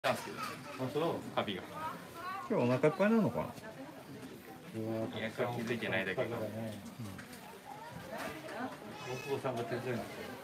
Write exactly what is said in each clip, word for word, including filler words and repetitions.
なんですけど、あ、そう、カビが。 今日お腹いっぱいなのかな。 いや、気づいてないだけど。お父さんが手伝い。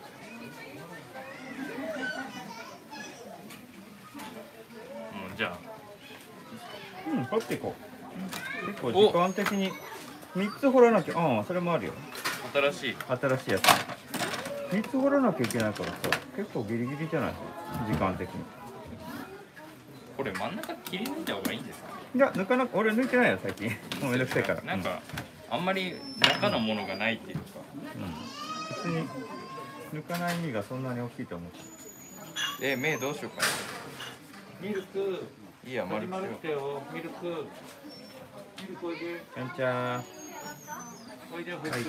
うん、じゃあ。 うん、掘っていこう。結構時間的に三つ掘らなきゃ、ああ、それもあるよ。 新しい。 新しいやつ。三つ掘らなきゃいけないからさ、結構ギリギリじゃない。時間的に。 これ真ん中切り抜いた方がいいんですかね。 いや、抜かなく、俺抜いてないよ、最近。もうめんどくさいから。 なんか、うん、あんまり中のものがないっていうか。 うん。別に抜かない意味がそんなに大きいと思う。 え、目どうしようかな。 ミルク。 いいや、丸くしよう。ミルク。ミルクおいで。 こんにちは。 おいで、保育。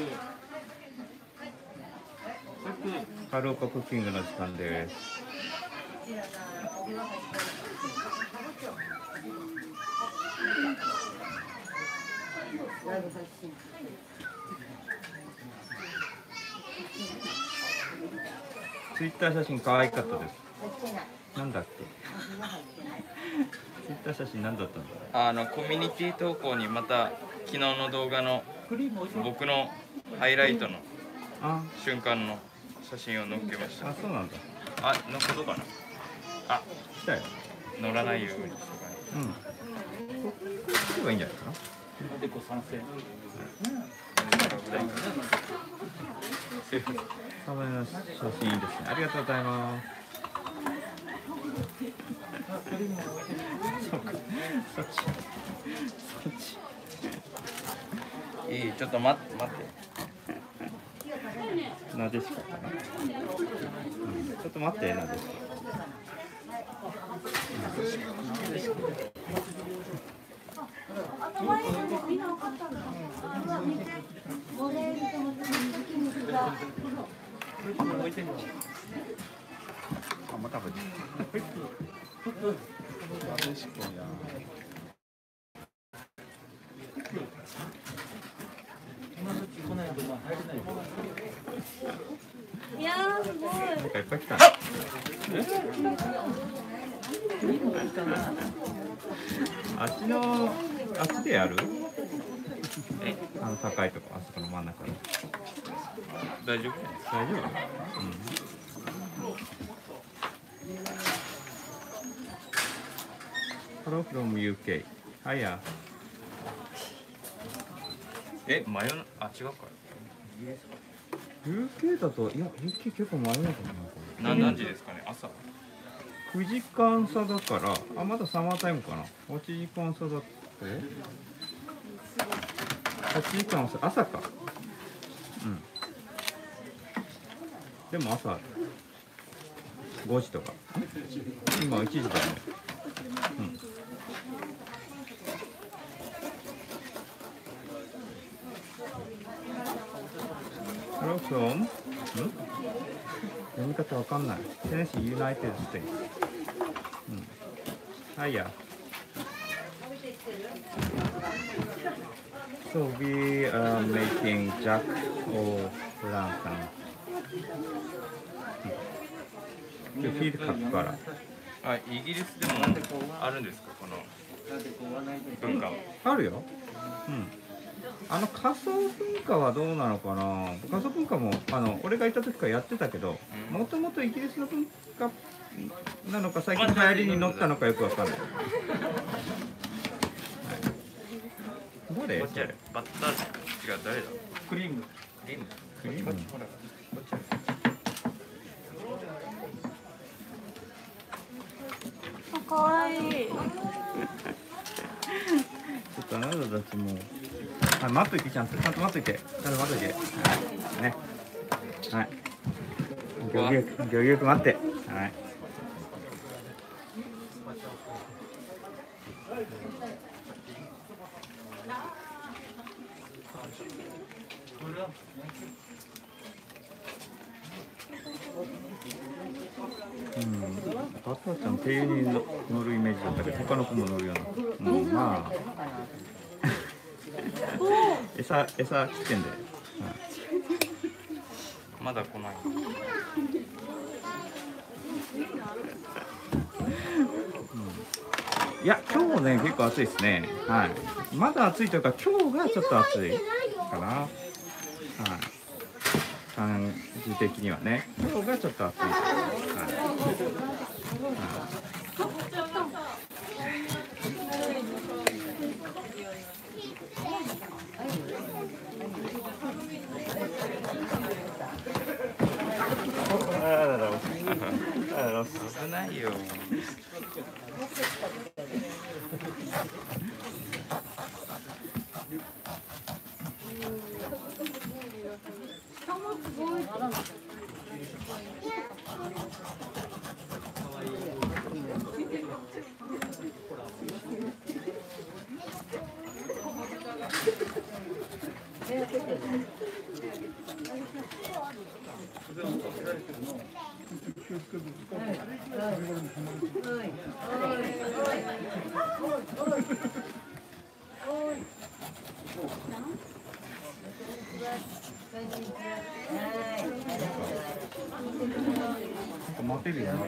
カルーコクッキングの時間です。ツイッター写真可愛かったです。なんだっけ。ツイッター写真何だったんだ。 あのコミュニティ投稿にまた昨日の動画の僕のハイライトの瞬間の写真を載っけました。 あ、そうなんだ。 あ、のことかな。あ、 来たよ。 乗らないようにしてかね。うん。ここすればいいんじゃないかな。 でこ賛成。 サムネの写真いいですね。ありがとうございます。そうか。そっち。そっち。いい、ちょっと待って待って。 なでしかかな。うん、ちょっと待って、なでしか。あ、また食べて。なでしこや。 いやーすごい。 なんかいっぱい来た。あっちのあっちでやる？え、あの高いとこ、あそこの真ん中で。 大丈夫？ 大丈夫？うん。Hello from ユーケー。はいや。 え、真夜中、あ、違うか。 ユーケー だと、いや、ユーケー 結構真夜中かな。何時ですかね、朝。 くじかん差だから、あ、まだサマータイムかな。はちじかん差だって。はちじかん差、朝か。うん。でも朝ごじとか。今いちじだね。うん。Hello from? ん？読み方わかんない。テネシーユナイテッドステイツ。うん。はいや。So we are making jack or lantern. フィール書くから。 あ、イギリスでもあるんですか、この文化は。 あるよ。うん。あの仮想文化はどうなのかな。仮想文化もあの俺がいた時からやってたけど、もともとイギリスの文化なのか最近の流行りに乗ったのかよくわかんない。はい、どれ？ バッター違う、誰だ？ クリーム。 クリーム。 クリーム。 あ、かわいい。 ちょっとあなたたちも。はい、待っといて、ちゃんと、ちゃんと待っといて、ちゃんと待っといて。はい、ね。はい。行儀よく、行儀よく待って。はい。うん、パトラちゃん、手に乗るイメージだったけど、他の子も乗るような。うん、まあ。餌、餌来てんで。 まだ来ない。 うんいや今日ね結構暑いですね。はい。まだ暑いというか今日がちょっと暑いかな。はい。感じ的にはね今日がちょっと暑い。はい。 危ないよ。 待てるよね。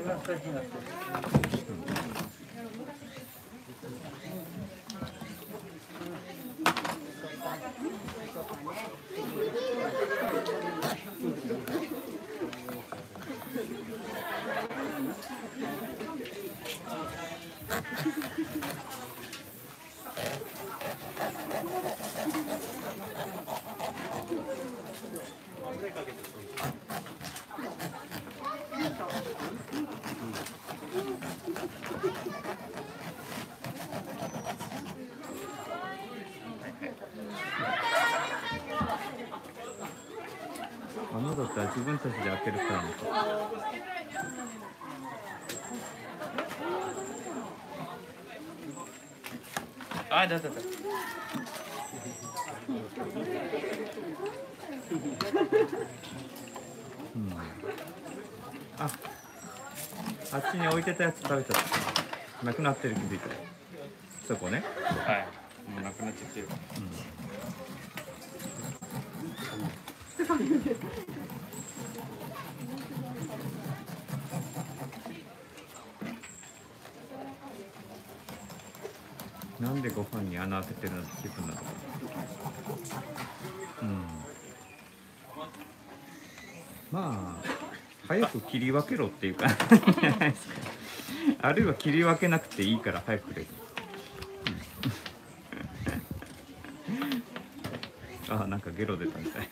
あのだったら自分たちで開けるからね。 あ、だだだ。 うん、あ、あっちに置いてたやつ食べちゃった。なくなってる気づいた。そこね。 はい。もうなくなっちゃってる。 うん、なんでご飯に穴開けてるの気分なの。うん。まあ早く切り分けろっていうかじゃないですか。あるいは切り分けなくていいから早くくれる。あ、なんかゲロ出たみたい。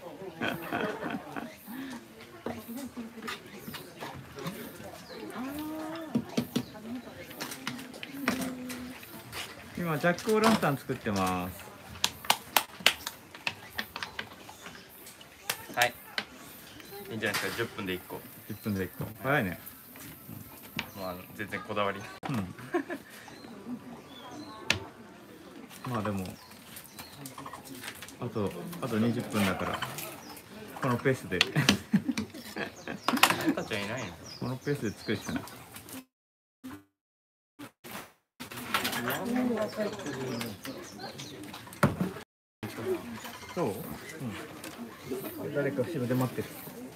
今ジャックオーランタン作ってます。 はい。いいんじゃないですか。じゅっぷんでいっこ。 じゅっぷんでいっこ。早いね。 まあ、あの全然こだわり。 うん。まあでもあとあとにじゅっぷんだからこのペースで赤ちゃんいないの？ このペースで作るしかない。そう？うん。誰か後ろで待ってる。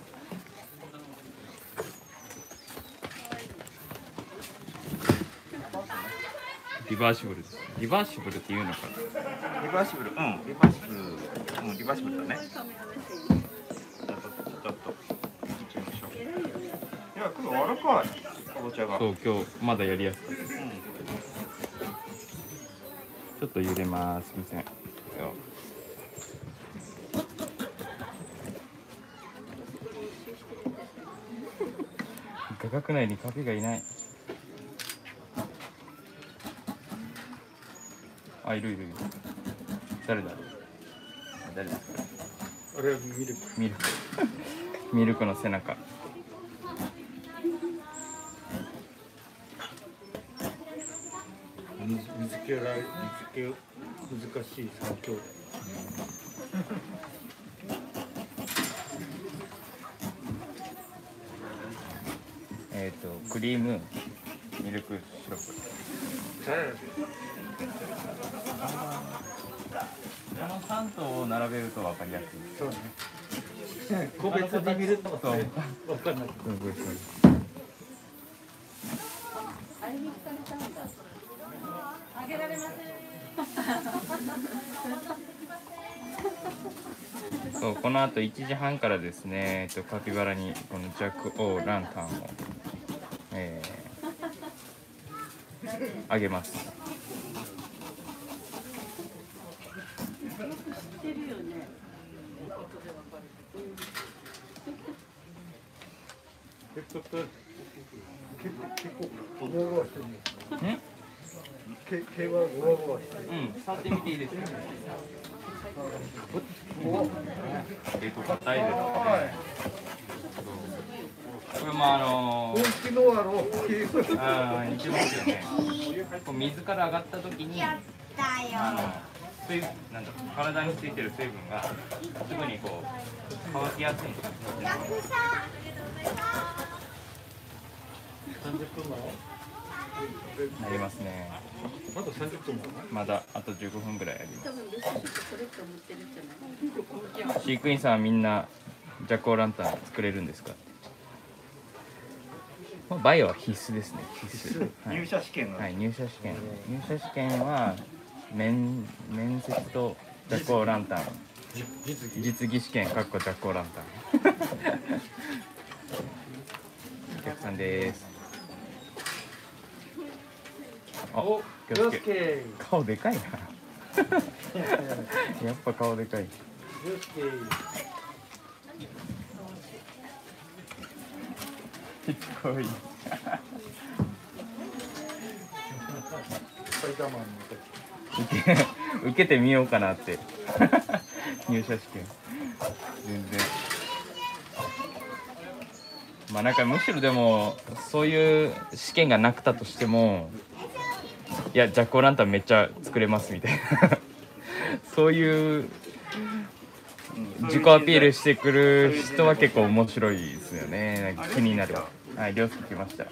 リバーシブルです。リバーシブルっていうのかな。 リバーシブル、うん、リバーシブル、うん、リバーシブルだね。ちょっと、ちょっと、ちょっと、いっちゃいましょう。いや、今日柔らかい。かぼちゃが。 そう、今日まだやりやすかった。うん、ちょっと揺れます。すみません。画角内にカフェがいない。あ、いるいるいる。誰だろう。誰だ。 俺はミルク。 ミルク。ミルクの背中。 水水気ら水気難しい三兄弟。 えっとクリーム、ミルクシロップ。このさんとうを並べると分かりやすい。 そうね。個別で見るとそう。 分かんない。 すごいすごい。 あげられません。 そうこの後いちじはんからですね、えっと、カピバラにこのジャック・オー・ランタンを、えー、あげます。 知ってるよね。 結構結構ゴワゴワしてるね。 ん？ 毛毛はゴワゴワしてる。 うん、触ってみていいですか？結構硬いですね。これもあのー、 本気のあの毛あー似てますよね。こう水から上がった時に、あの水なんだろう、体についてる水分がすぐにこう乾きやすいんですよ。 三十分前。 なりますね。 まだ三十分前。 まだあとじゅうごふんぐらいあります。 多分レシピこれって思ってるんじゃない。 飼育員さんはみんなジャック・オー・ランタン作れるんですか？まあバイオは必須ですね。必須。はい、 入社試験の、 はい、入社試験。入社試験は面面接とジャック・オー・ランタン。 実技。 実技試験かっこジャック・オー・ランタン。お客さんです。あ、気をつけ。顔でかいな。やっぱ顔でかい。ちっこい。 スパイダーマンの受け受けてみようかなって入社試験全然まあなんかむしろでもそういう試験がなくたとしてもいやジャック・オー・ランタンめっちゃ作れますみたいなそういう自己アピールしてくる人は結構面白いですよね。なんか気になる。はい、りょうすけ来ました。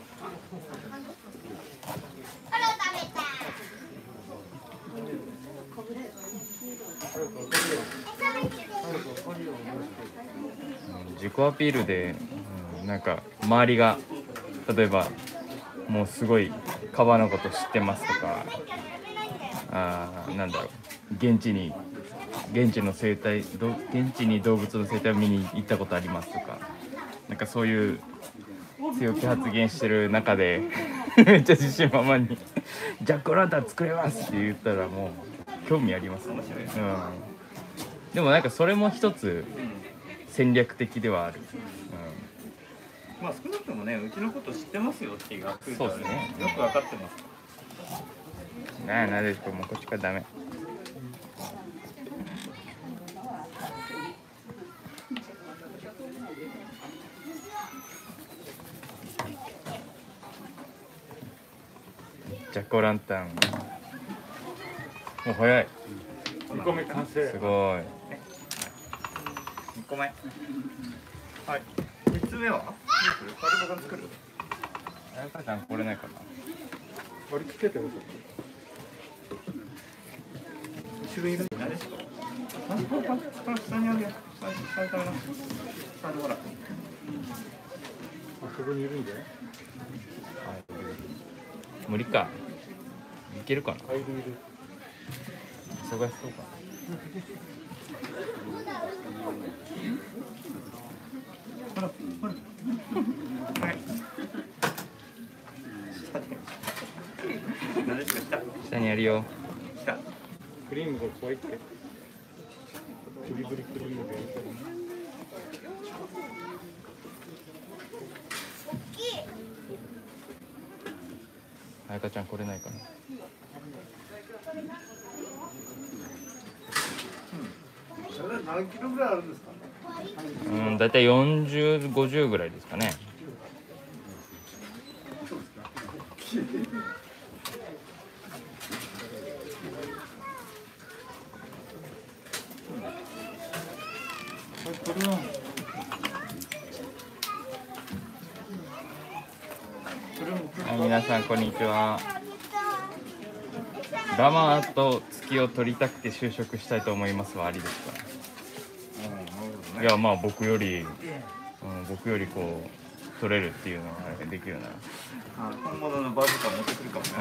自己アピールで、うん、なんか周りが例えばもうすごい川のこと知ってますとか、あーなんだろう現地に現地の生態ど現地に動物の生態を見に行ったことありますとか、なんかそういう強気発言してる中でめっちゃ自信満々にジャック・オー・ランタン作れますって言ったらもう興味ありますね。うん、でもなんかそれも一つ戦略的ではある。 うん、まあ少なくともねうちのこと知ってますよっていうアピールはそうですねよく分かってます。 なあなでしこもうこっちからダメ。ジャック・オー・ランタンもう早い。 二個目完成。 すごい。 にこめ。はい。みっつめは？どうする？カルボが作る？ あやかちゃんこれないかな。 割り付けてる。後ろいる。 何ですか？あ、これこれ下にあるよ。下に下に食べな。下でほら。 あそこにいるんだよ。 無理か。いけるかな。 カエルいる。 忙しそうかな。 ほらほら。はい。何ですか？下。 下にあるよ。 下。 クリームが怖いって。ブリブリクリームがやりたい。 あやかちゃんこれないかな。 それ何キロぐらいあるんですか？ うん、だいたいよんじゅう、ごじゅうぐらいですかね。 これは。 はい、皆さんこんにちは。ラマーと月を取りたくて就職したいと思いますはありですか？いやまあ僕より、うん、僕よりこう取れるっていうのができるならあ、本物のバズーカ持ってくるかもね。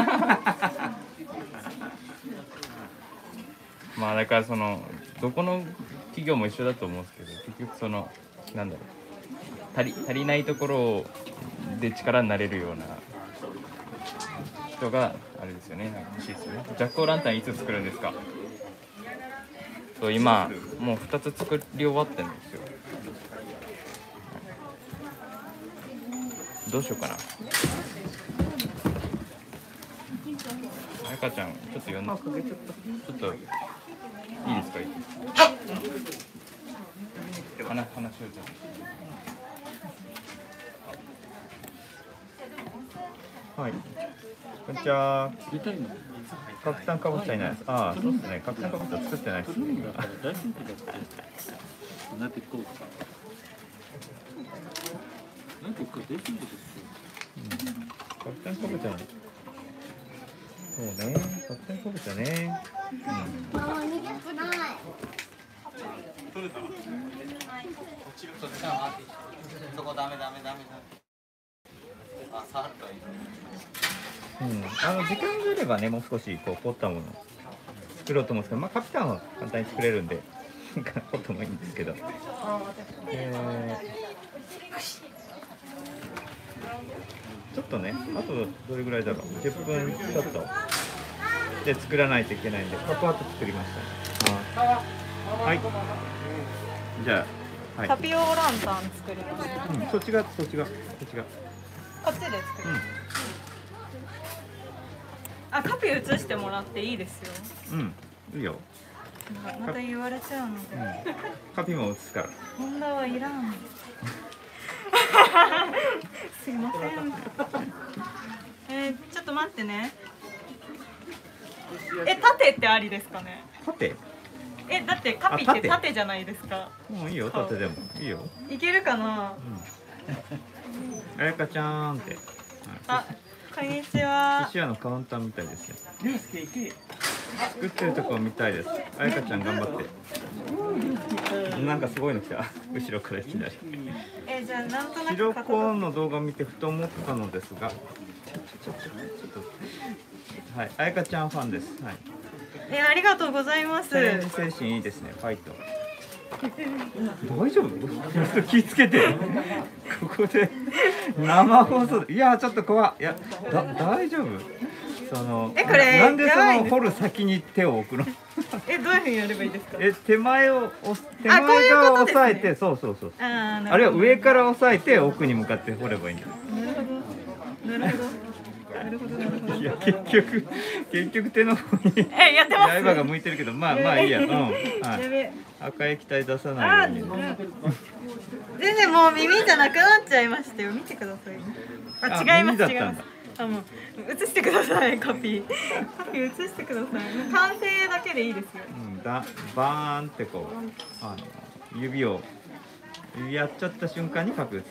まあだからそのどこの企業も一緒だと思うんですけど、結局そのなんだろう、足り足りないところで力になれるような人があれですよね、なんか欲しいですよね。ジャックオーランタンいつ作るんですか？そう今もうふたつ作り終わってるんですよ。どうしようかな。あかちゃんちょっと呼んで、ちょっといいですか？話話しようじゃん。 はい。こんにちは。カプタンカボチャいないです。ああ、そうですね。カプタンカボチャ作ってないです。カプタンカボチャ。そうね。カプタンカボチャね。うん。 そこダメダメダメダメ。あ、触るといい。 うん、あの時間があればね、もう少しこう凝ったものを作ろうと思うんですけど、まあカピタンは簡単に作れるんで凝ってもいいんですけど、えー、ちょっとね、あとどれぐらいだろう、じゅっぷんちょっとで作らないといけないんで、カプアート作りましたね。はい、じゃあ、はい、 タピオランタン作ります。 うん、そっちがそっちがそっちが、 こっちで作る。 うんあ、カピ映してもらっていいですよ。 うん、いいよ。 また言われちゃうので。 うん、カピも映すから。 ホンダはいらん。すいません。えー、ちょっと待ってね。え、縦ってありですかね。 縦？ え、だってカピって縦じゃないですか。 もういいよ、縦でもいいよ。 いけるかな。 うん。あやかちゃーんって。 あ、こんにちは。 寿司屋のカウンターみたいですね。作ってるところみたいです。あやかちゃん頑張って。なんかすごいの来た。後ろからいきなり。 え、じゃあなんとなく。 白コーンの動画を見てふと思ったのですが。ちょっとちょっと。はい、あやかちゃんファンです。はい。 え、ありがとうございます。 チャレンジ精神いいですね。ファイト。大丈夫？気つけて。ここで生放送。いやちょっと怖い。いやだ大丈夫？そのえ、これなんでそやばいねの掘る先に手を置くの？ え、どういうふうにやればいいですか。 え、手前を押す手あこう前側をいうことですね押さえて、そうそうそう。 あー、なるほど。 あるいは上から押さえて奥に向かって掘ればいいんだよ。 なるほど。なるほど。なるほど、なるほど。 いや結局結局手の方にえ、やってます。 刃が向いてるけど、まあまあいいや。うん。はやい。 べ。 赤い液体出さあないように。 ー、全然もう耳じゃなくなっちゃいましたよ。見てください。あ、違います、違います。あ、もう映してください、カピー。カピー映してください。もう完成だけでいいですよ。 うん、だバーンってこうあの指を指やっちゃった瞬間に書く。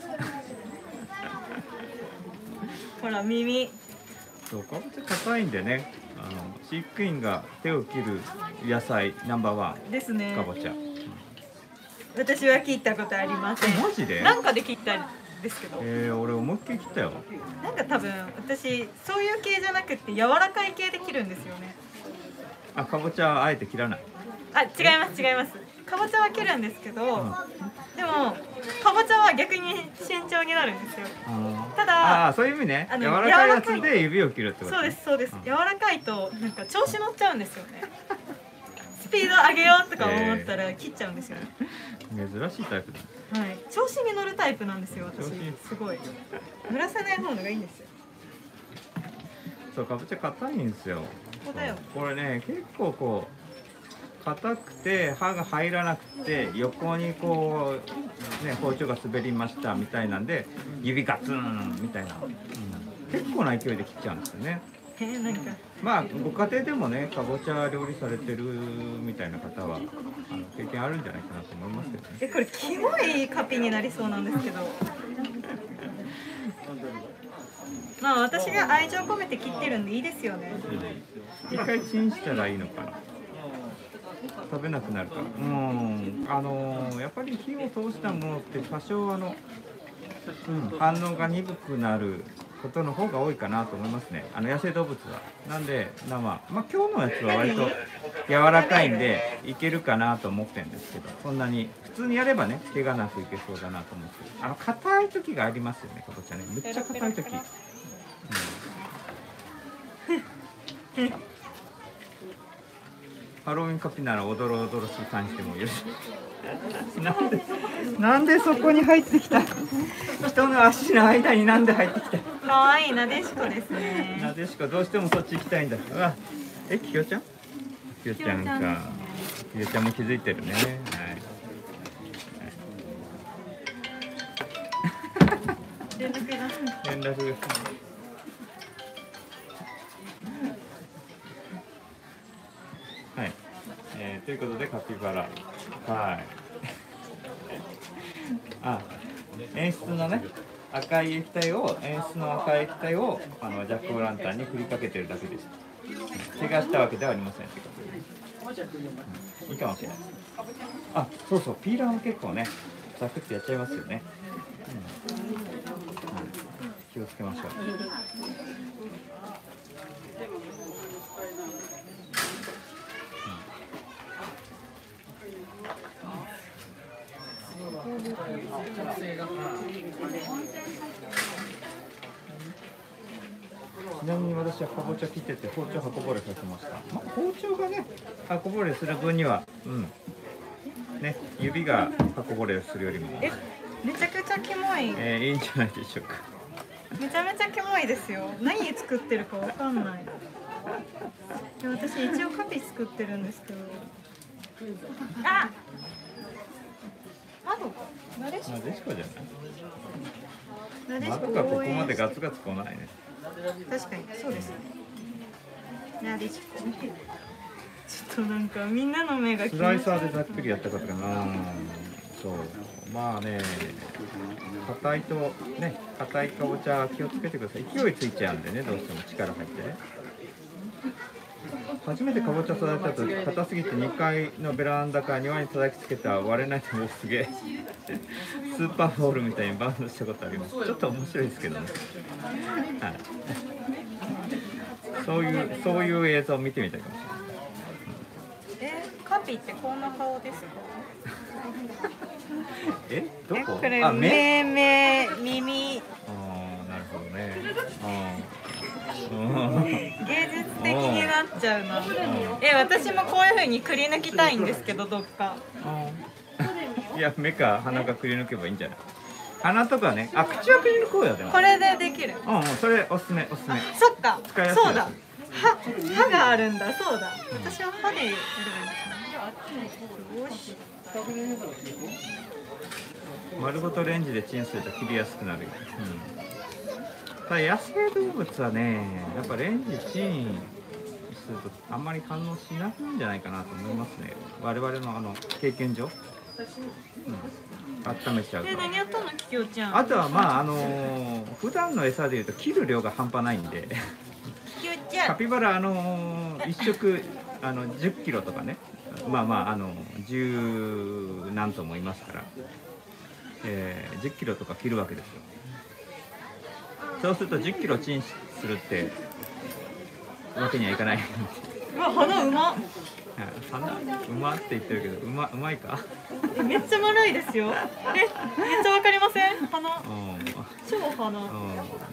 ほら、耳。 そうかぼちゃ高いんでね、あの飼育員が手を切る野菜ナンバーワンですね。 かぼちゃ。 私は切ったことありません。 マジで？ なんかで切ったんですけど。 えー、俺思いっきり切ったよ。 なんか多分私そういう系じゃなくて柔らかい系で切るんですよね。 あ、かぼちゃはあえて切らない。 あ、違います違います。かぼちゃは切るんですけど、 うん、 でもかぼちゃは逆に慎重になるんですよ。ただ、 あー、そういう意味ね。 あの柔らかいやつで指を切るってこと、ね。 そうですそうです。 うん、 柔らかいとなんか調子乗っちゃうんですよね。スピード上げようとか思ったら切っちゃうんですよね。 珍しいタイプだ。 はい、調子に乗るタイプなんですよ私。 調子すごい乗らせない方がいいんですよ。 そう、かぼちゃ硬いんですよ。 そうだよ。 これね、結構こう硬くて刃が入らなくて横にこうね包丁が滑りましたみたいなんで指ガツンみたいな、うん、結構な勢いで切っちゃうんですよね。 えー、なんかまあご家庭でもねかぼちゃ料理されてるみたいな方はあの経験あるんじゃないかなと思いますけどね。 え、これキモいカピになりそうなんですけど。まあ私が愛情込めて切ってるんでいいですよね。 一回チンしたらいいのかな。食べなくなるから。うん、あのー、やっぱり火を通したものって多少あの、うん、反応が鈍くなることの方が多いかなと思いますね。あの野生動物は。なんで生、まあ今日のやつは割と柔らかいんでいけるかなと思ってるんですけど、そんなに普通にやればね怪我なくいけそうだなと思って。あの硬い時がありますよね、かぼちゃね。めっちゃ硬い時。うん、ハロウィンカピならおどろおどろしい感じでもよし。なんでなんでそこに入ってきた。人の足の間になんで入ってきた。 可愛いなでしこですね。 なでしこどうしてもそっち行きたいんだ。うわ、え、きよちゃん？きよちゃんか。きよちゃんも気づいてるね。はい。 連絡が。 連絡が。はい。えー、ということでカピバラ。はい。あ、演出のね。赤い液体を演出の赤い液体をあのジャックオーランタンに振りかけてるだけです。怪我したわけではありません。うん、いいかもしれない。あ、そうそう、ピーラーも結構ね、ザクッとやっちゃいますよね。うんうん、気をつけましょう。ちなみに私はかぼちゃ切ってて包丁箱ぼれさせました。まあ、包丁がね箱ぼれする分には、うんね、指が箱ぼれするよりもえ、めちゃくちゃキモい。 えー、いいんじゃないでしょうか。 めちゃめちゃキモいですよ。何作ってるかわかんない。いや私一応カピ作ってるんですけど。あ、窓か。なでしこ。 なでしこじゃない。 なでしこ窓がここまでガツガツ来ないね。 確かにそうですね。なでしこ。ちょっとなんかみんなの目がスライサーでざっくりやったかったかな。そう、まあね、硬いとね、硬いかぼちゃ気をつけてください。勢いついちゃうんでね、どうしても力入ってね。初めてかぼちゃ育てた時、硬すぎてにかいのベランダから庭に叩きつけた割れないともうすげえスーパーボールみたいにバウンドしたことあります。ちょっと面白いですけどね。はい。そういうそういう映像を見てみたいかもしれない。 え、カピってこんな顔ですか？ え、どこ？ これあ、目？ 目、目、耳。 ああ、なるほどね。 芸術的になっちゃうな。え、私もこういう風にくり抜きたいんですけど、どっか。 いや、目か鼻かくり抜けばいいんじゃない？鼻とかね、あ、口はくり抜こうよでも。 これでできる。 うん、うん、それおすすめおすすめ。 そっか。 使いやすいやつ。 そうだ。歯、歯があるんだ。そうだ。私は歯でやればいいのかな。よし。 丸ごとレンジでチンすると切りやすくなるよ。うん、ただ野生動物はね、やっぱレンジチンするとあんまり反応しなくなるんじゃないかなと思いますね。我々のあの経験上、うん、温めちゃうと。 え、何やったの、ききょちゃん。 あとはまああのー、普段の餌でいうと切る量が半端ないんで。 ききょちゃん。 カピバラあのー、一食あのじゅっキロとかね、まあまああの十何頭もいますから。えー、じゅっキロとか切るわけですよ。そうするとじゅっキロチンするってわけにはいかない。 うわ、鼻うまっ。 鼻うまって言ってるけど、うまうまいか。 めっちゃ丸いですよ。え、めっちゃわかりません？鼻。 うん、 超鼻。 うん、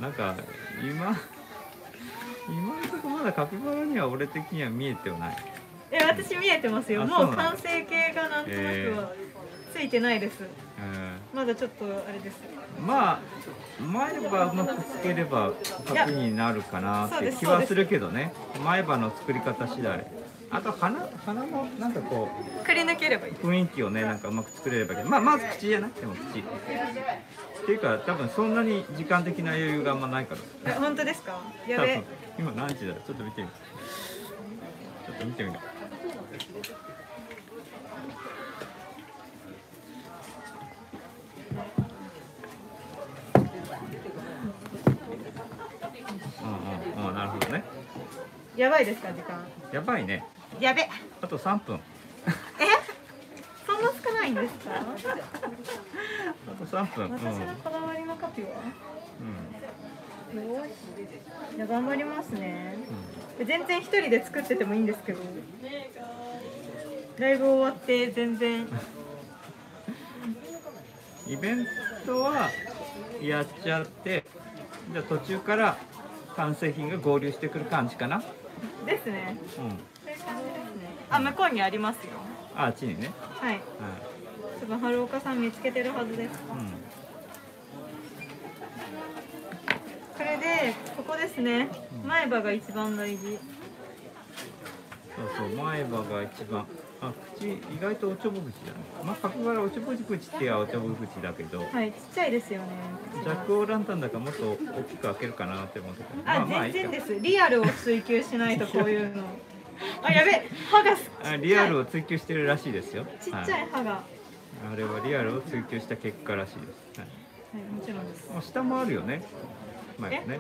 なんか今今のところまだカピバラには俺的には見えてはない。 え、私見えてますよ。 あ、 もうそうなんだ。 完成形がなんとなくはついてないです。まだちょっとあれです。 まあ前歯うまくつければ角になるかなって気はするけどね。前歯の作り方次第。あと鼻鼻もなんかこうくり抜ければいい。 雰囲気をねなんかうまく作れればいいけど、まあまず口じゃなくても口。っていうか多分そんなに時間的な余裕があんまないから。 え、本当ですか？や多べ。 分今何時だろう。ちょっと見てみる。ちょっと見てみる。うんうんうん、なるほどね。 やばいですか、時間。 やばいね。 やべ。 あとさんぷん。 え？そんな少ないんですか？ あとさんぷん。うん。 私のこだわりのカピは？ うん。 よし。じゃあ頑張りますね。全然一人で作っててもいいんですけど。ライブ終わって全然。 イベントはやっちゃって、じゃあ途中から完成品が合流してくる感じかな。 ですね。 うん。 そういう感じですね。あ、向こうにありますよ。 あ、あっちにね。 はい。 はい。 多分春岡さん見つけてるはずです。 うん。 これでここですね。前歯が一番大事。 そうそう、前歯が一番。あ、口意外とおちょぼ口だね。まあカピバラおちょぼ口って言えばおちょぼ口だけど、 はい、ちっちゃいですよね。 ジャックオーランタンだからもっと大きく開けるかなって思ってた。 あ、 まあまあいいか全然です。リアルを追求しないとこういうの。あ、やべ、歯がちっちゃい。 あ、リアルを追求してるらしいですよ。 ちっちゃい歯が。はあれはリアルを追求した結果らしいです。はい。 い、もちろんです。 まあ下もあるよね。前ね。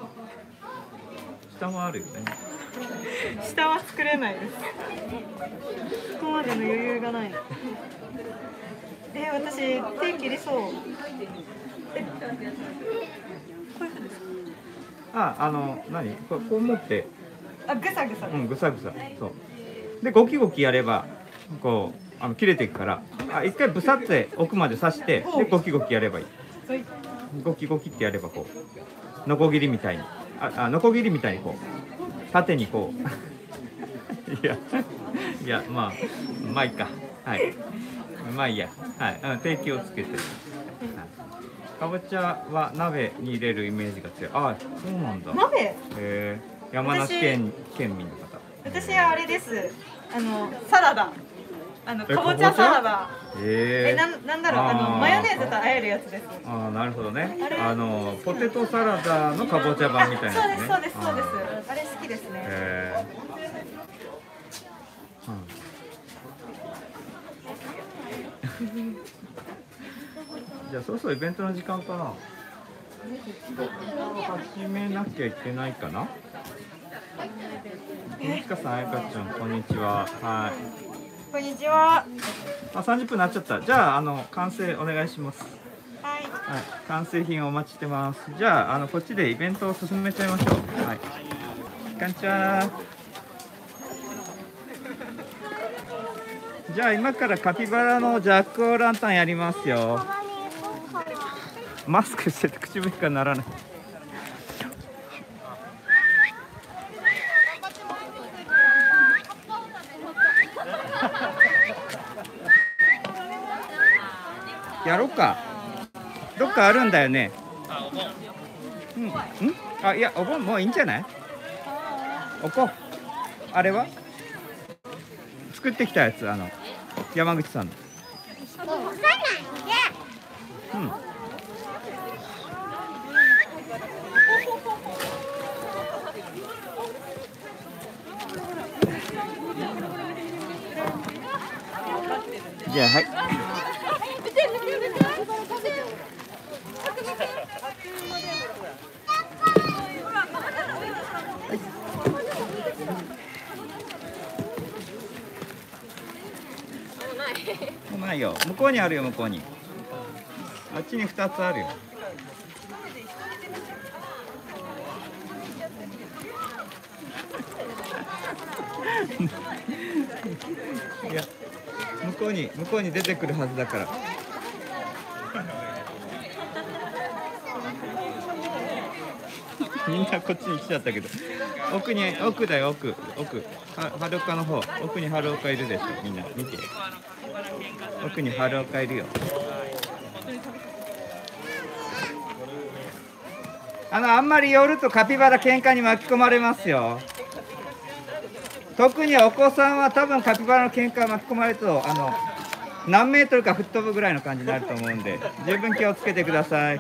下もあるよね。 下は作れないです。ここまでの余裕がない。え、私手切りそう。え、こういうことですか。 あ、あの何？こうこう持って、 あ、ぐさぐさ。 うんぐさぐさ。そう。でゴキゴキやればこうあの切れていくから、あ一回ブサって奥まで刺して、でゴキゴキやればいい。 はい。 ゴキゴキってやればこうノコギリみたいに、あ、あノコギリみたいにこう縦にこういやいやまあまあいいか、はいまあいいや、はい、うん、定期をつけて、はい、かぼちゃは鍋に入れるイメージが強い。あ、そうなんだ。 鍋。 えー、山梨県県民の方。 私はあれです。あのサラダ。あのえかぼちゃサラダ。 えー、 え、なんなんだろう、あのマヨネーズと和えるやつです。 ああ、なるほどねあれ。 あのポテトサラダのかぼちゃ版みたいなやつね。 そうですそうですそうですあー。 あれ好きですね。 えーうんじゃあそろそろイベントの時間かな。始めなきゃいけないかな。こんにちはさん、あやかちゃん、こんにちは。はい。 こんにちは。 あ、三十分なっちゃった。じゃあ、あの完成お願いします。 はい。 はい、完成品をお待ちしてます。じゃあ、あのこっちでイベントを進めちゃいましょう。はい。こんにちは。じゃあ今からカピバラのジャックオーランタンやりますよ。マスクしてて口笛が鳴らない。やろうか。どっかあるんだよね。うん、うん、あ、いや、お盆もういいんじゃない。おこ。あれは。作ってきたやつ、あの。山口さんの。うん。じゃあ、はい。もうないよ。向こうにあるよ、向こうに。あっちに二つあるよ。いや、向こうに、向こうに出てくるはずだから。みんなこっちに来ちゃったけど。奥に、奥だよ、奥、奥。は、はるかの方、奥にはるおかいるでしょみんな、見て。奥にはるおかいるよ。あの、あんまり寄るとカピバラ喧嘩に巻き込まれますよ。特にお子さんは多分カピバラの喧嘩巻き込まれると、あの、何メートルか吹っ飛ぶぐらいの感じになると思うんで、十分気をつけてください。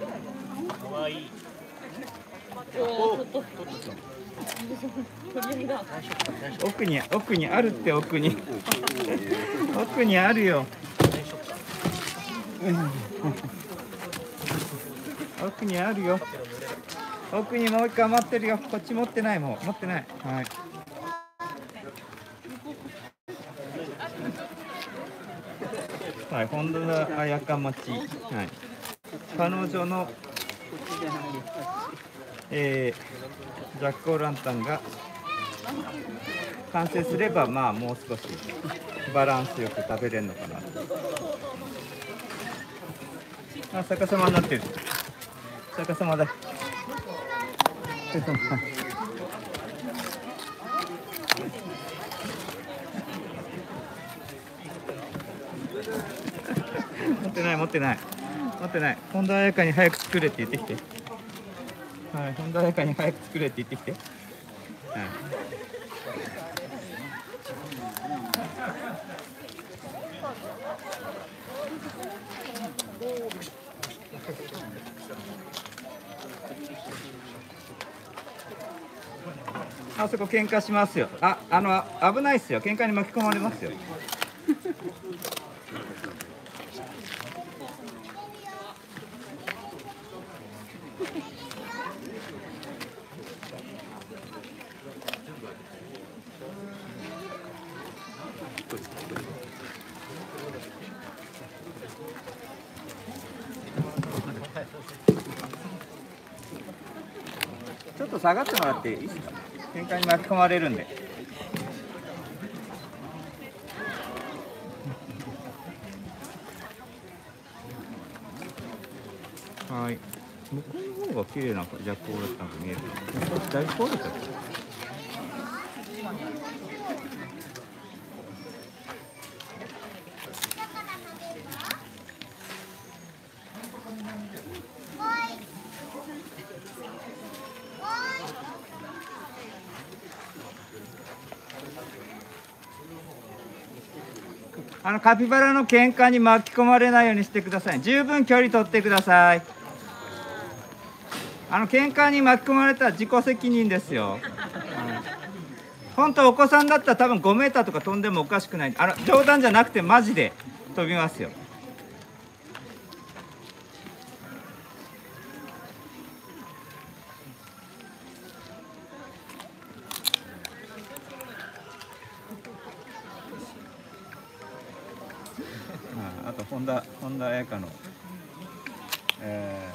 奥に奥にあるって奥に奥にあるよ。奥にあるよ。奥にもう一回余ってるよ。こっち持ってない、もう持ってない。はい。はい、本田彩香町。はい。彼女のえー、ジャックオーランタンが完成すれば、まあもう少しバランスよく食べれるのかなと。あ、逆さまになってる。逆さまだ。逆さま。持ってない持ってない持ってない。本田彩香に早く作れって言ってきて。はい、本田彩香に早く作れって言ってきて。はい。あそこ喧嘩しますよ。あ、あの危ないっすよ。喧嘩に巻き込まれますよ。ちょっと下がってもらっていいですか。喧嘩に巻き込まれるんで。はい。向こうの方が綺麗なジャックオーランタンが見える。だいぶ壊れちゃった。あのカピバラの喧嘩に巻き込まれないようにしてください。十分距離取ってください。あの喧嘩に巻き込まれたら自己責任ですよ。本当お子さんだったら多分ごメーターとか飛んでもおかしくない。あの冗談じゃなくてマジで飛びますよ。あと本田本田彩香の、え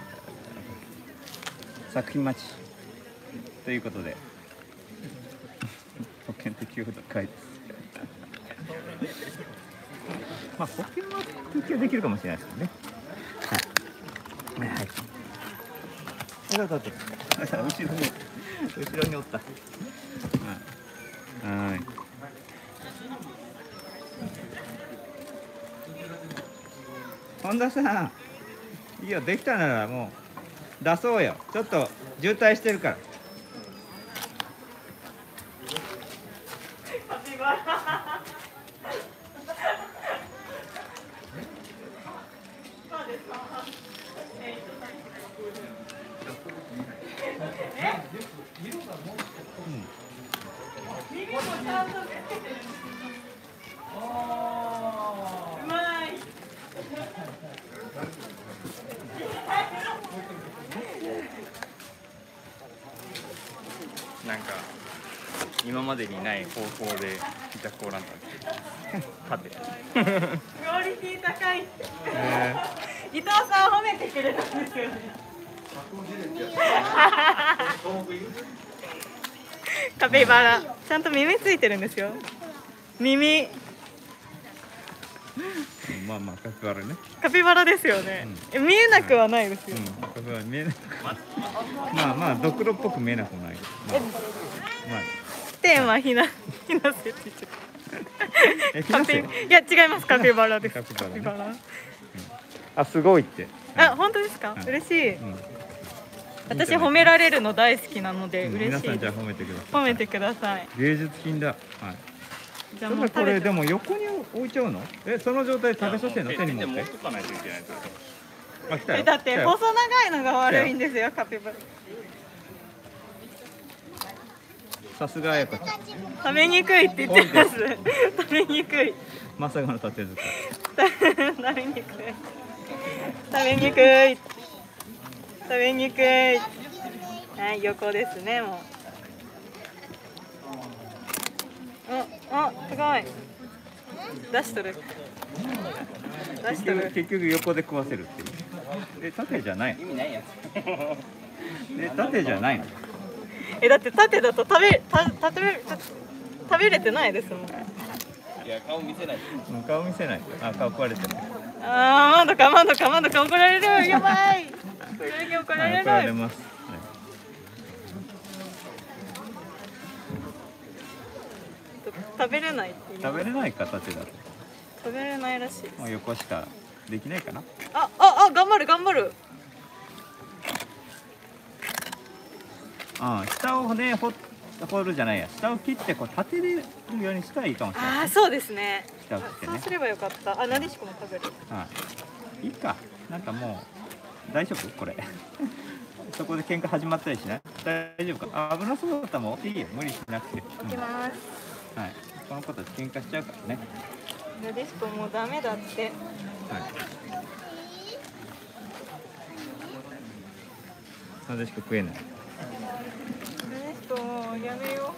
ー、作品待ちということで保険適用度回です。まあ保険は適用できるかもしれないですけどね。はい。はい。ちょっと待って、後ろに後ろにおった。はい。はい。本田さん、いいよ、できたならもう出そうよ。ちょっと渋滞してるから。 なんか今までにない方法でジャックオーランタン立てクオリティ高いって、えー、伊藤さん褒めてくれたんですよね。カピバラちゃんと耳ついてるんですよ。耳まあまあカピバラね。 カピバラですよね、うん、見えなくはないですよ、うん、 カピバラ見えなくまあまあドクロっぽく見えなくもないけど、まあ、まあ、 テーマひなひなせって言っちゃったえひなせいや違います。カピバラです。カピバラ、ね、カピバラ、うん、 あすごいって、 あ本当ですか、はい、嬉しい、うん、私褒められるの大好きなので嬉しい、うん、皆さんじゃあ褒めてください。褒めてください。 芸術品だ。はい。じゃあもうこれでも横に置いちゃうの？え、その状態で食べさせるの？手に持って。持っとかないといけないですよ。あ、来たよ。 だって細長いのが悪いんですよ、カピバラ。 さすが彩香ちゃん。 食べにくいって言ってます。食べにくい。 まさかの縦塚。 食べにくい。食べにくい。食べにくい。はい、横ですね、もう。あ、あ、すごい。出しとる。出しとる。 結局横で食わせるっていう。え、縦じゃない。 意味ないやつ。 え、縦じゃないの？ え、だって縦だと食べた食べ食べれてないですもん。 いや顔見せない。 うん、顔見せない。あ、顔壊れてる。 ああ、まだかまだかまだか怒られる。やばい。これだけ怒らはい、 れ怒られる。 ます。 食べれないっていう。 食べれないか縦だと。 食べれないらしい。 もう横しかできないかな。 あああ、頑張る頑張る。 うん、下をね、ほ掘るじゃないや。下を切ってこう立てれるようにしたらいいかもしれない。 ああ、そうですね。 下を切ってねそうす。ればよかった。あ、なでしこも食べる。 はい。いいか。なんかもう大丈夫これ。そこで喧嘩始まったりしない？大丈夫か？あ、危なそうだったらもういいよ。無理しなくて。うんいきます。 はい。この子たち喧嘩しちゃうからね。 なでしこもうダメだって。 はい。なでしこ食えない。 なでしこもうやめよ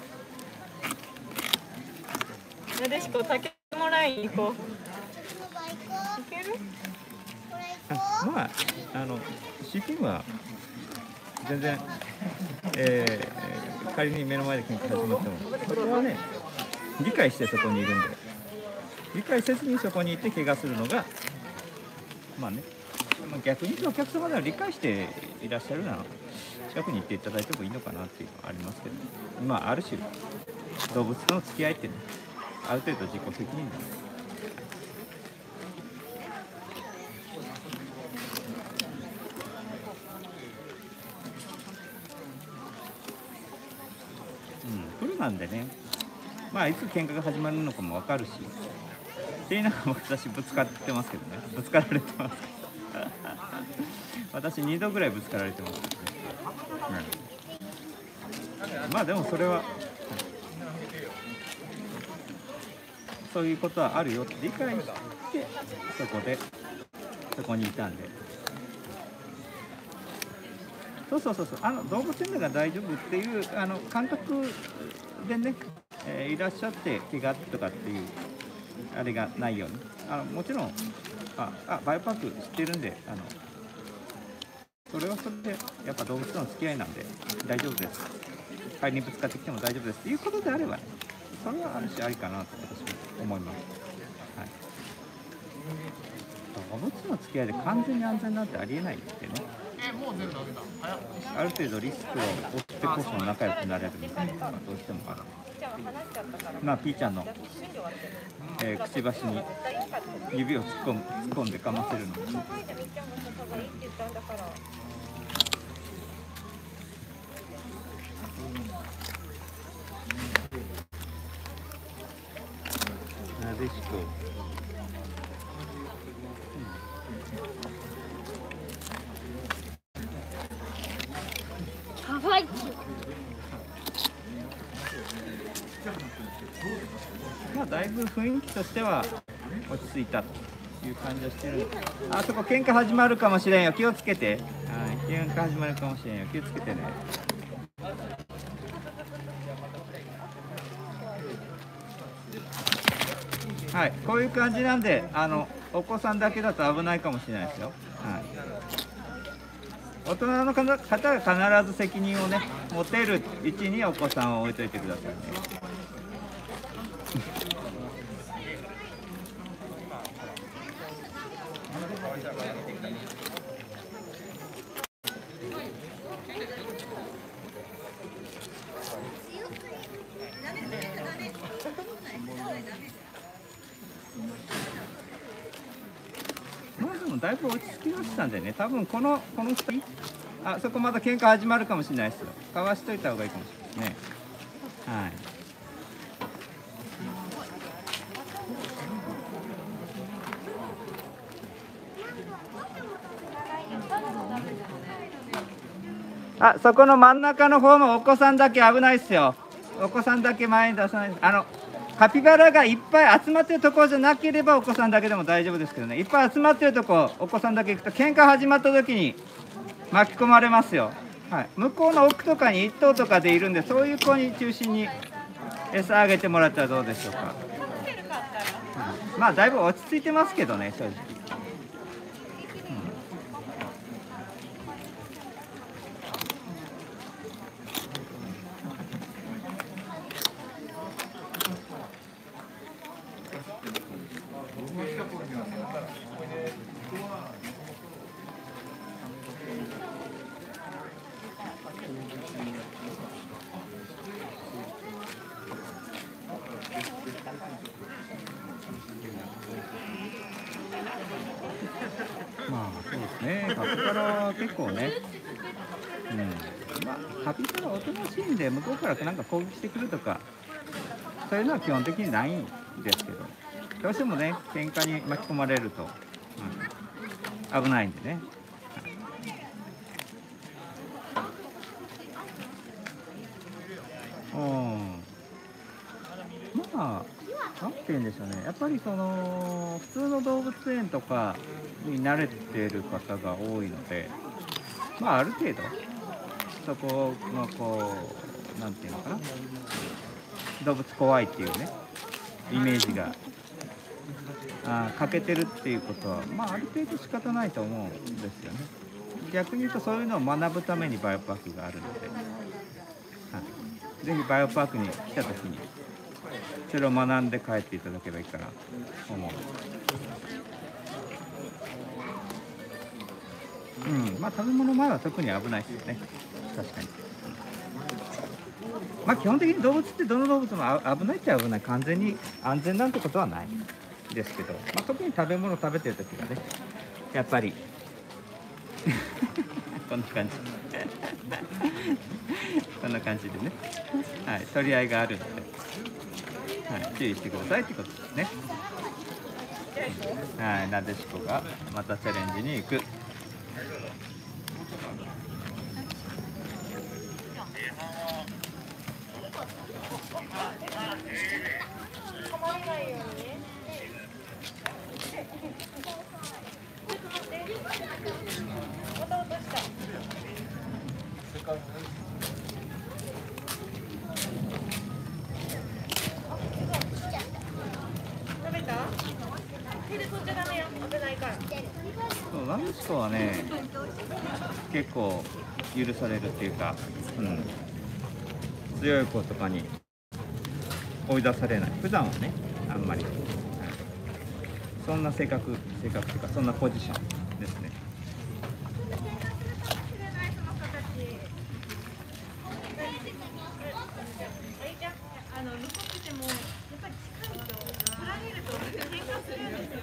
う。なでしこ竹もらいに行こう。いける？ あ、まあ、あの、シーピンは全然、えー、仮に目の前で喧嘩始まっても、それはね、理解してそこにいるんで、理解せずにそこにいて怪我するのが、まあね、まあ、逆にお客様では理解していらっしゃるなら、近くに行っていただいてもいいのかなっていうのはありますけど、まあ、ある種、動物との付き合いってね、ある程度自己責任なんで。うん、プロなんでね、まあいつ喧嘩が始まるのかも分かるし、って言いながらも私ぶつかってますけどね、ぶつかられてます私にどぐらいぶつかられてますけどね、うん、まあでもそれはそういうことはあるよって理解してそこでそこにいたんで、そうそうそうそう、あの動物園が大丈夫っていうあの感覚でね、えー、いらっしゃって怪我とかっていうあれがないように、あのもちろんああバイオパーク知ってるんで、あのそれはそれでやっぱ動物との付き合いなんで大丈夫です、仮にぶつかってきても大丈夫ですっていうことであれば、ね、それはある種ありかなと私は思います。はい、動物との付き合いで完全に安全なんてありえないってね。ある程度リスクを負ってこそ仲良くなれるみたいなのがどうしてもある。まあピーちゃんの、えー、くちばしに指を突っ込む突っ込んでかませるのも。なでしこ。まあだいぶ雰囲気としては落ち着いたという感じはしてる。あそこ喧嘩始まるかもしれんよ、気をつけて。はい、喧嘩始まるかもしれんよ、気をつけてね。はい、こういう感じなんで、あのお子さんだけだと危ないかもしれないですよ。はい、大人の方が必ず責任をね持てる位置にお子さんを置いといてくださいね。まあでもだいぶ落ち着きましたんでね、多分このこのふたり、あそこまた喧嘩始まるかもしれないですよ。かわしといた方がいいかもしれないですね。はい。あそこの真ん中の方もお子さんだけ危ないっすよ。お子さんだけ前に出さない。あのカピバラがいっぱい集まってるところじゃなければお子さんだけでも大丈夫ですけどね、いっぱい集まってるとこお子さんだけ行くと喧嘩始まった時に巻き込まれますよ。はい、向こうの奥とかにいっ頭とかでいるんで、そういう子に中心に餌あげてもらったらどうでしょうか。うん、まあだいぶ落ち着いてますけどね、正直。 ですね。カピバラは結構ね、うん、まあカピバラおとなしいんで向こうからなんか攻撃してくるとかそういうのは基本的にないんですけど、どうしてもね喧嘩に巻き込まれると、うん、危ないんでね。うん、まあなんて言うんでしょうね、やっぱりその普通の動物園とかに慣れてる方が多いので、まあある程度そこのこうなんていうのかな、動物怖いっていうねイメージがあ欠けてるっていうことは、まあある程度仕方ないと思うんですよね。逆に言うとそういうのを学ぶためにバイオパークがあるので、はい、ぜひバイオパークに来た時にそれを学んで帰っていただければいいかなと思う。うん、まあ食べ物前は特に危ないですよね。確かに。まあ基本的に動物ってどの動物も危ないっちゃ危ない、完全に安全なんてことはないですけど、まあ、特に食べ物食べてる時はね、やっぱりこんな感じこんな感じでね、はい、取り合いがあるので。はい、注意してくださいってことですね。はい、なでしこがまたチャレンジに行く。そう、なでしこはね、結構許されるっていうか、うん、強い子とかに追い出されない。普段はね、あんまり、はい、そんな性格、性格というか、そんなポジションですね。 あの向こう来てもやっぱり近いと取られると喧嘩するんですよ。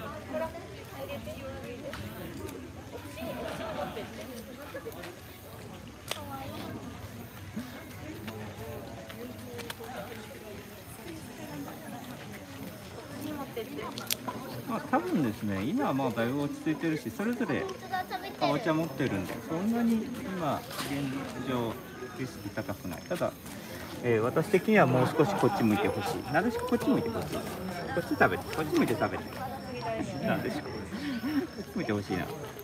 まあ多分ですね、今はまあだいぶ落ち着いてるし、それぞれかぼちゃ持ってるんで、そんなに今現状リスク高くない。ただ、えー、私的にはもう少しこっち向いてほしい。なでしここっち向いてほしい。こっち食べて、こっち向いて食べて。なでしここっち向いてほしいな。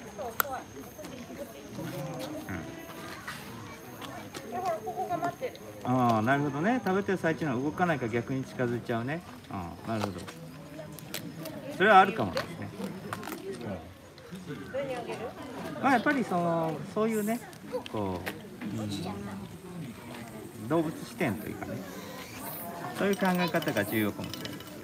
うん、ああ、なるほどね。食べてる最中の動かないから逆に近づいちゃうね。ああ、なるほど。それはあるかもですね。うん、まあやっぱりそのそういうね、こう、うん、動物視点というかね、そういう考え方が重要かもしれないですね。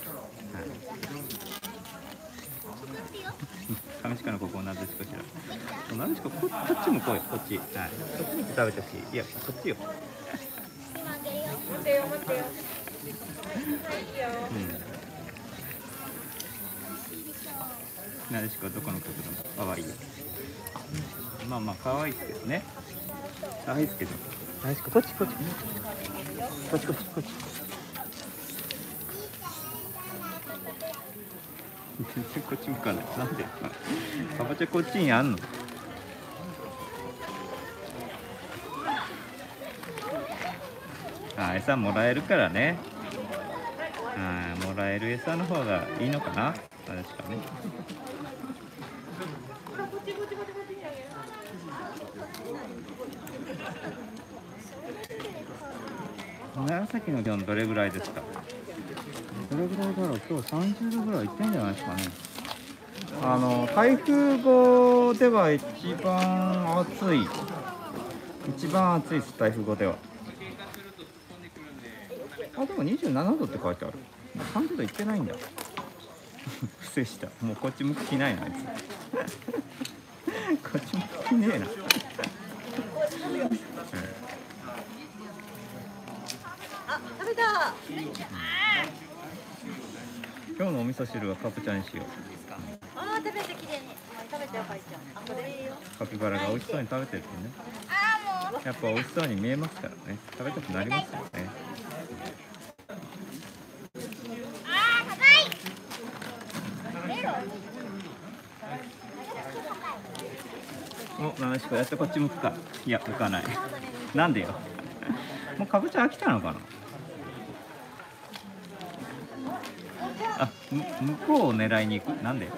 はい。上鹿のここなでしこしら。なでしこここっち向こうよ、こっち。はい。こっち見て食べてほしい。いやこっちよ。待ってよ待ってよ。うん。なでしこどこの角度も可愛いよ。まあまあ可愛いですけどね。可愛いですけど。なでしここっちこっちこっちこっちこっち。全然こっち向かない。なんで？かぼちゃこっちにあんの？あ、餌もらえるからね。あ、もらえる餌の方がいいのかな。確かね。紫の気温どれぐらいですか。どれぐらいだろう。今日さんじゅうどぐらいいってんじゃないですかね。あの台風後では一番暑い一番暑いです。台風後では。あ、でもにじゅうななどって書いてある。さんじゅうどいってないんだ。不正した。もうこっち向く気ないなあいつ。こっち向く気ねえな。 あ、食べた。 今日のお味噌汁はかぼちゃにしよう。 あー、食べてきれいに食べて。 カピバラが美味しそうに食べてるとね、やっぱ美味しそうに見えますからね、食べたくなりますよね。お、ななしこやっとこっち向くか。いや、向かない。なんでよ。もうかぼちゃ飽きたのかな。あ、む向こうを狙いに行く。なんで。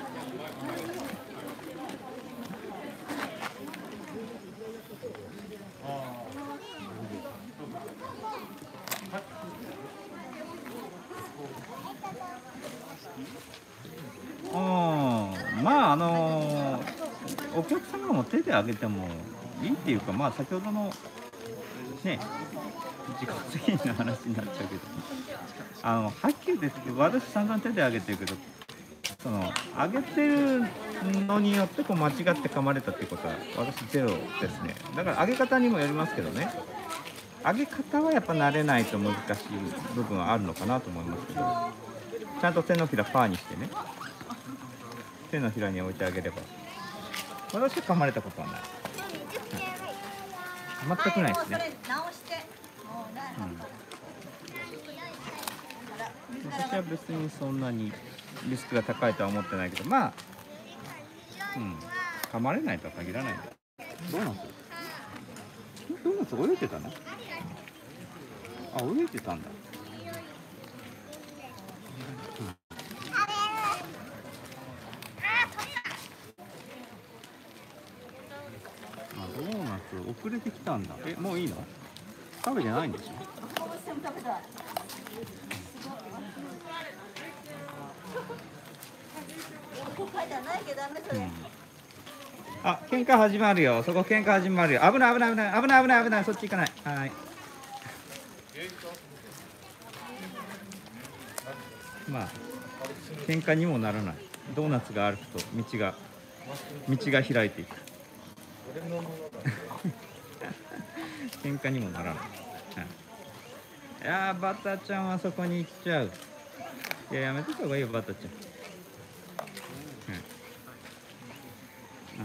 うん、まああのお客様も手で挙げてもいいっていうか、まあ先ほどのね自己責任の話になっちゃうけど、あのはっきり言って私散々手で挙げてるけど、その挙げてるのによってこう間違って噛まれたっていうことは私ゼロですね。だから挙げ方にもよりますけどね、挙げ方はやっぱ慣れないと難しい部分はあるのかなと思いますけど、ちゃんと手のひらパーにしてね、手のひらに置いてあげれば私は噛まれたことはない、うん、全くないですね。うん、私は別にそんなにリスクが高いとは思ってないけど、まあ、うん、噛まれないとは限らないんだ。ドーナツドーナツ泳いでたの？あ、泳いでたんだ。ドーナツ遅れてきたんだ。え、もういいの？食べてないんでしょ？うん、あ、喧嘩始まるよ。そこ喧嘩始まるよ。危ない危ない危ない危ない危ない危ない。そっち行かない。はい。まあ喧嘩にもならない。ドーナツが歩くと道が道が開いていく。喧嘩にもならない。はい、いやー、バタちゃんはそこに行っちゃう。いや、やめといた方がいいよ、バタちゃん。うん、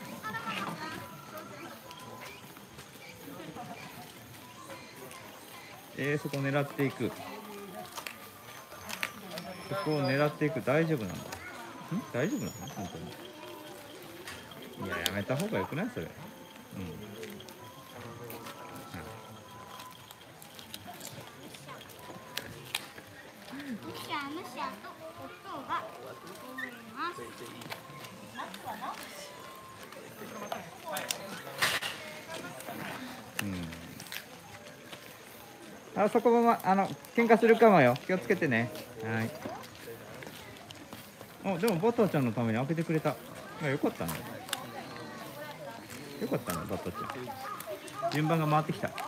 えー、そこ狙っていく。そこを狙っていく。大丈夫なんだ。ん大丈夫なの本当に。いや、やめた方がよくないそれ。うん。うん、あそこも、ま、あの喧嘩するかもよ。気をつけてね。はい。お、でもバターちゃんのために開けてくれた。あ、よかったね。よかったね、バターちゃん。順番が回ってきた。はい。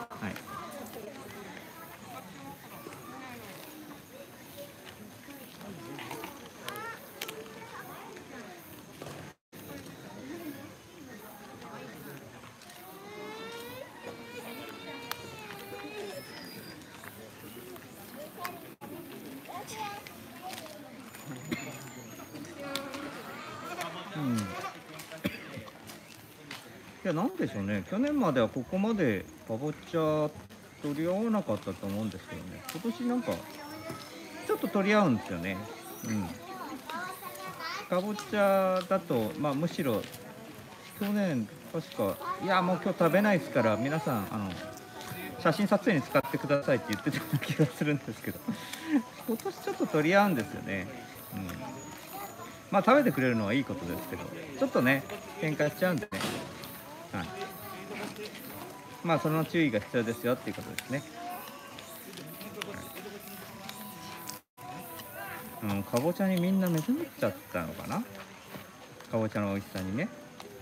うん、いや、なんでしょうね、去年まではここまでかぼちゃ取り合わなかったと思うんですけどね、今年なんかちょっと取り合うんですよね。うん、かぼちゃだと、まあ、むしろ去年確か、いやもう今日食べないですから皆さんあの写真撮影に使ってくださいって言ってたような気がするんですけど今年ちょっと取り合うんですよね。うん、まあ食べてくれるのはいいことですけど、ちょっとね喧嘩しちゃうんでね、はい、まあその注意が必要ですよっていうことですね。はい、うん、かぼちゃにみんな目覚めちゃったのかな、かぼちゃの美味しさにね。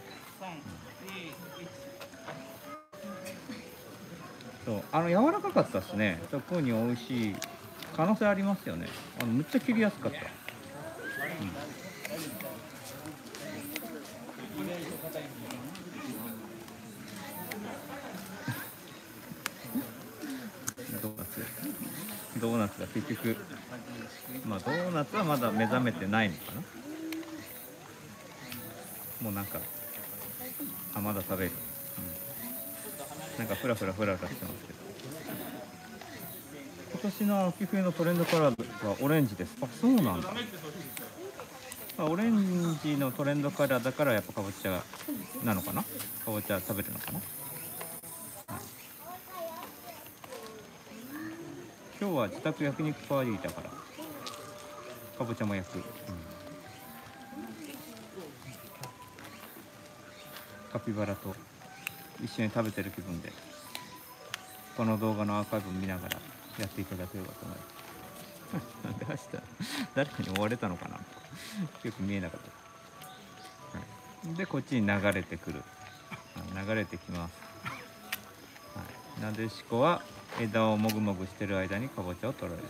うん、そう、あの柔らかかったですね。そこに美味しい可能性ありますよね。あのむっちゃ切りやすかった。うんドーナツドーナツが結局、まあドーナツはまだ目覚めてないのかな。 もうなんかあまだ食べる、うん、なんかフラフラフラフラしてますけど、今年の秋冬のトレンドカラーはオレンジです。あ、そうなんだ。オレンジのトレンドカラーだからやっぱかぼちゃなのかな。かぼちゃ食べるのかな。今日は自宅焼肉パーティーだからかぼちゃも焼く、うん、カピバラと一緒に食べてる気分でこの動画のアーカイブを見ながらやっていただければと思います。なんで明日誰かに追われたのかなよく見えなかった、はい、でこっちに流れてくる、流れてきます、はい、なでしこは枝をもぐもぐしてる間にかぼちゃを取られる。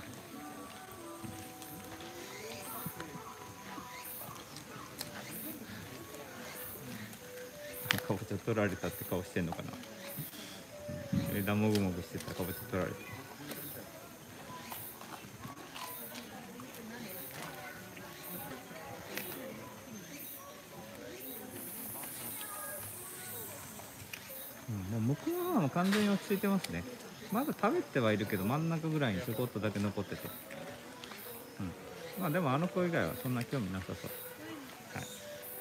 かぼちゃ取られたって顔してんのかな、うん、枝もぐもぐしてたらかぼちゃ取られた。うん、もう向こう側も完全に落ち着いてますね。まだ食べてはいるけど真ん中ぐらいにちょこっとだけ残ってて、うん、まあでもあの子以外はそんな興味なさそう、はい、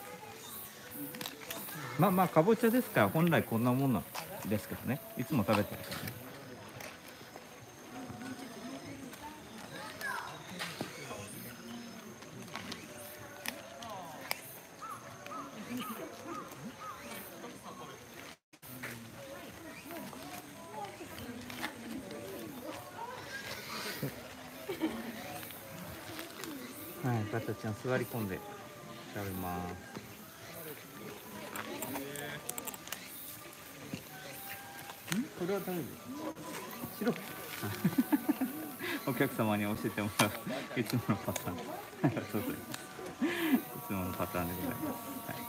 まあまあかぼちゃですから本来こんなもんなんですけどね、いつも食べてるからね。はい、かたちゃん座り込んで食べます。ん？これは誰です？白。お客様に教えてもらういつものパターン。ありがとうございます。いつものパターンでございます。はい。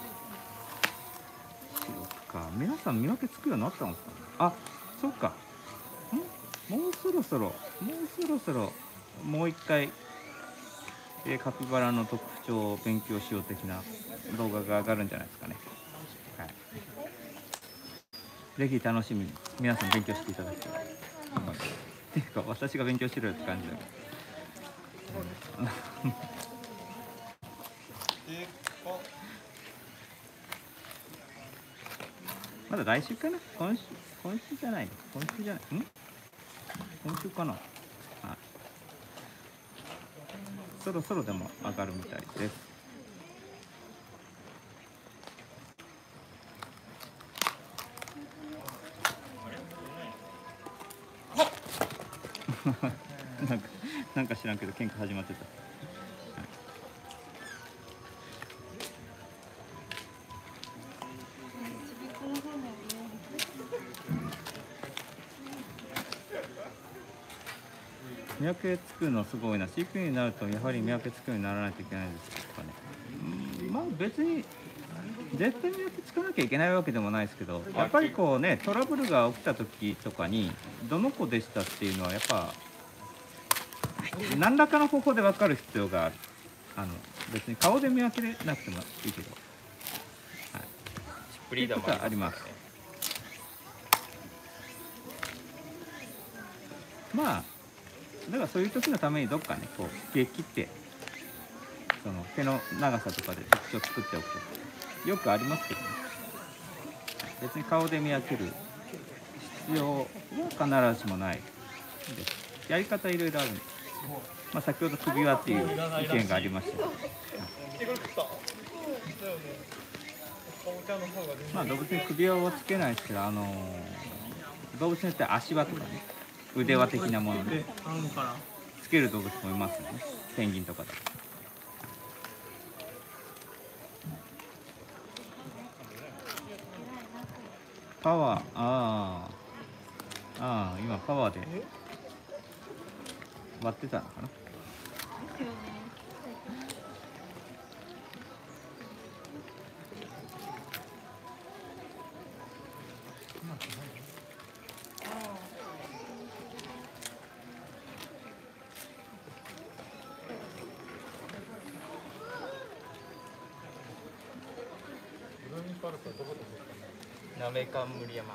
白か。皆さん見分けつくようになったんですかね。あ、そうか。ん？もうそろそろ、もうそろそろもう一回。カピバラの特徴を勉強しよう的な動画が上がるんじゃないですかね。はい、ぜひ楽しみに皆さん勉強していただきたい。っていうか私が勉強してるよって感じだけど。まだ来週かな。今週今週じゃない今週じゃないん今週かな。はい、そろそろでも上がるみたいです。なんかなんか知らんけど喧嘩始まってた。見分けつくのすごいな。飼育員になるとやはり見分けつくようにならないといけないですかね。うん、まあ別に絶対見分けつかなきゃいけないわけでもないですけど、やっぱりこうねトラブルが起きた時とかにどの子でしたっていうのはやっぱ何らかの方法で分かる必要がある。あの別に顔で見分けなくてもいいけど、はい、 チップリーダーもあります。まあだからそういう時のためにどっかねこう毛切ってその毛の長さとかで特徴を作っておくとよくありますけどね。別に顔で見分ける必要は必ずしもないです。やり方いろいろあるんです。まあ先ほど首輪っていう意見がありましたけど、まあ動物に首輪をつけないですけど、あのー、動物によっては足輪とかね腕輪的なものでつける動物もいますよね。ペンギンとかだと。パワー、あーあー今パワーで割ってたのかな。 鍋冠山。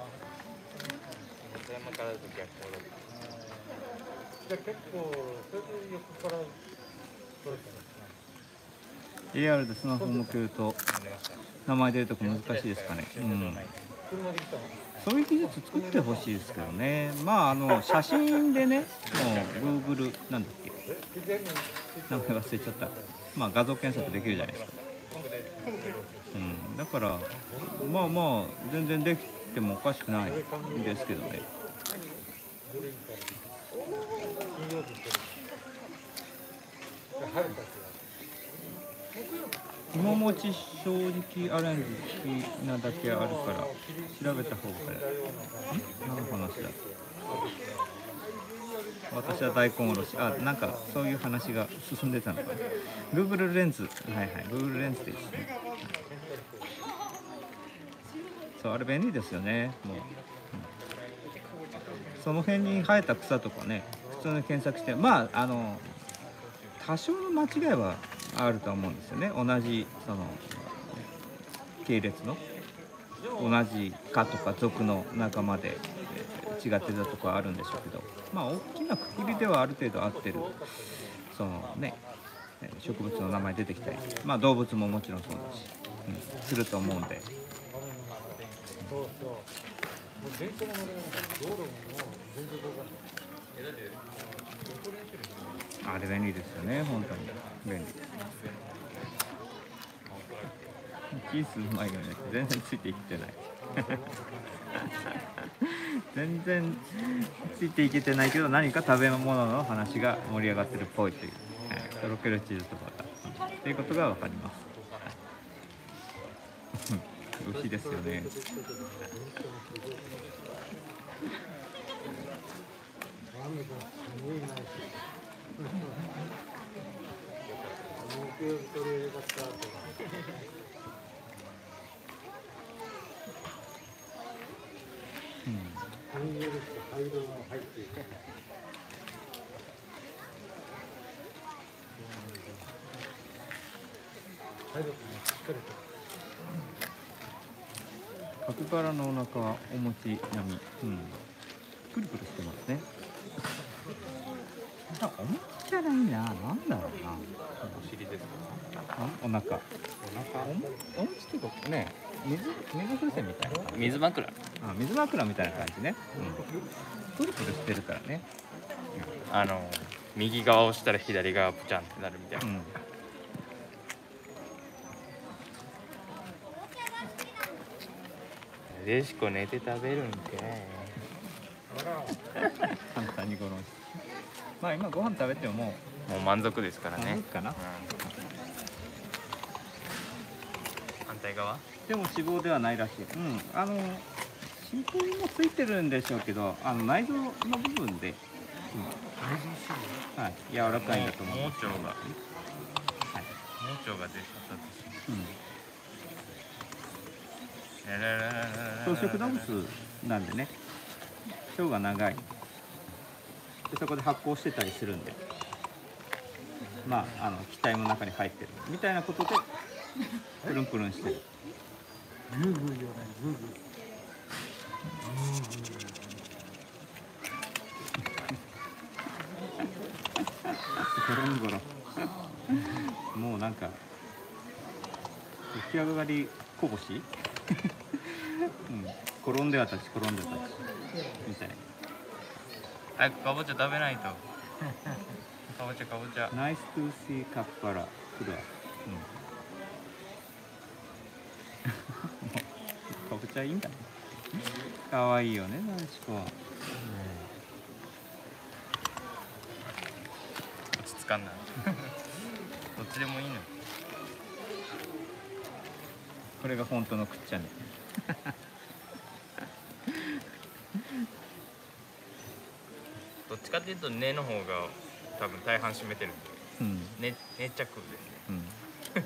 松山からの時はこうだった。 じゃあ結構それで横から取れたんですね。 エーアール でスマホ向けると名前出るとこ難しいですかね。うん、 車で来たの。 そういう技術作ってほしいですけどね。まああの写真でね、もう Google なんだっけ、名前忘れちゃった。まあ画像検索できるじゃないですか。うん、だからまあまあ全然できてもおかしくないんですけどね。今持ち正直アレンジ好きなだけあるから調べた方がいい。ん？何の話だ？私は大根おろし。あ、なんかそういう話が進んでたのかな。Google レンズ、はいはい、Google レンズですね。そう、あれ便利ですよね。もう、うん、その辺に生えた草とかね、普通に検索して、まああの多少の間違いはあると思うんですよね。同じその系列の同じ科とか属の仲間で違ってたとこはあるんでしょうけど、まあ大きなくくりではある程度合ってる、そのね植物の名前出てきたり、まあ動物ももちろんそうだし、うん、すると思うんで。 そうそう。もう電車の道路も全然動かない。 あれ便利ですよね、本当に便利。キースうまいよね。全然ついていってない。全然ついていけてないけど、何か食べ物の話が盛り上がってるっぽいという、はい、とろけるチーズとかがっていうことがわかります。美味しいですよね。カピバラのお腹はお餅並み、うん、プリプリしてますね。あ、お餅じゃないな、なんだろうな。 お尻ですか？ あ、お腹。お腹。お餅っていうかね、水水風船みたいな。 水枕。 あ、水枕みたいな感じね。うん。プリプリしてるからね。 あの右側を押したら左側プチャンってなるみたいな。 うん。 でしこ寝て食べるんかい。 簡単にごろんし。まあ今ご飯食べてももうもう満足ですからね。 満足かな。 うん、反対側？ でも脂肪ではないらしい。うん。あの脂肪もついてるんでしょうけど、あの内臓の部分で、うん、はい、柔らかいんだと思う。 盲腸が、はい、盲腸が出ちゃったとし。 うん。 ララララララ草食動物なんでね、腸が長いで、そこで発酵してたりするんで、まああの気体の中に入ってるみたいなことでプルンプルンしてる。 グーグー言わない、グーグー。 ゴロンゴロン。もうなんか起き上がりこぼし、うん、転んでは立ち転んでは立ちみたいな。 早くかぼちゃ食べないと。かぼちゃかぼちゃ。 ナイストゥーシーカッパラクラ。うん。かぼちゃいいんだね。かわいいよね、ナイシコは。 落ち着かんな。どっちでもいいの。 これが本当のくっちゃね。 どっちかっていうと根の方が多分大半占めてるんで、 うん。 ね、粘着ですね。 うん。 れ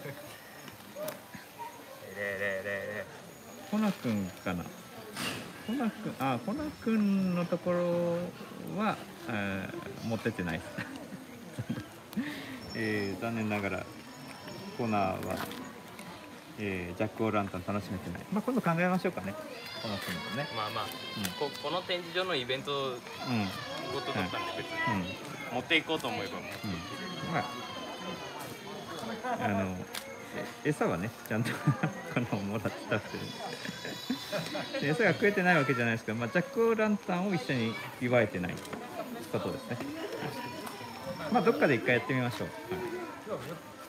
れれれ。 コナくんかな。コナくん、あ、コナくんのところは、えー、持ってってないです。えー、残念ながらコナはえー、ジャック・オー・ランタン楽しめてない。まあ今度考えましょうかね。この人もね。 まあまあ、 うんここの展示場のイベントうん。うん。 ごと取ったんで別に持っていこうと思えばもう、 まあ、あのえ餌はねちゃんとこのもらって食べてるで餌が食えてないわけじゃないですけど、まあ、ジャック・オー・ランタンを一緒に祝えてないことですね。まあどっかで一回やってみましょう。はい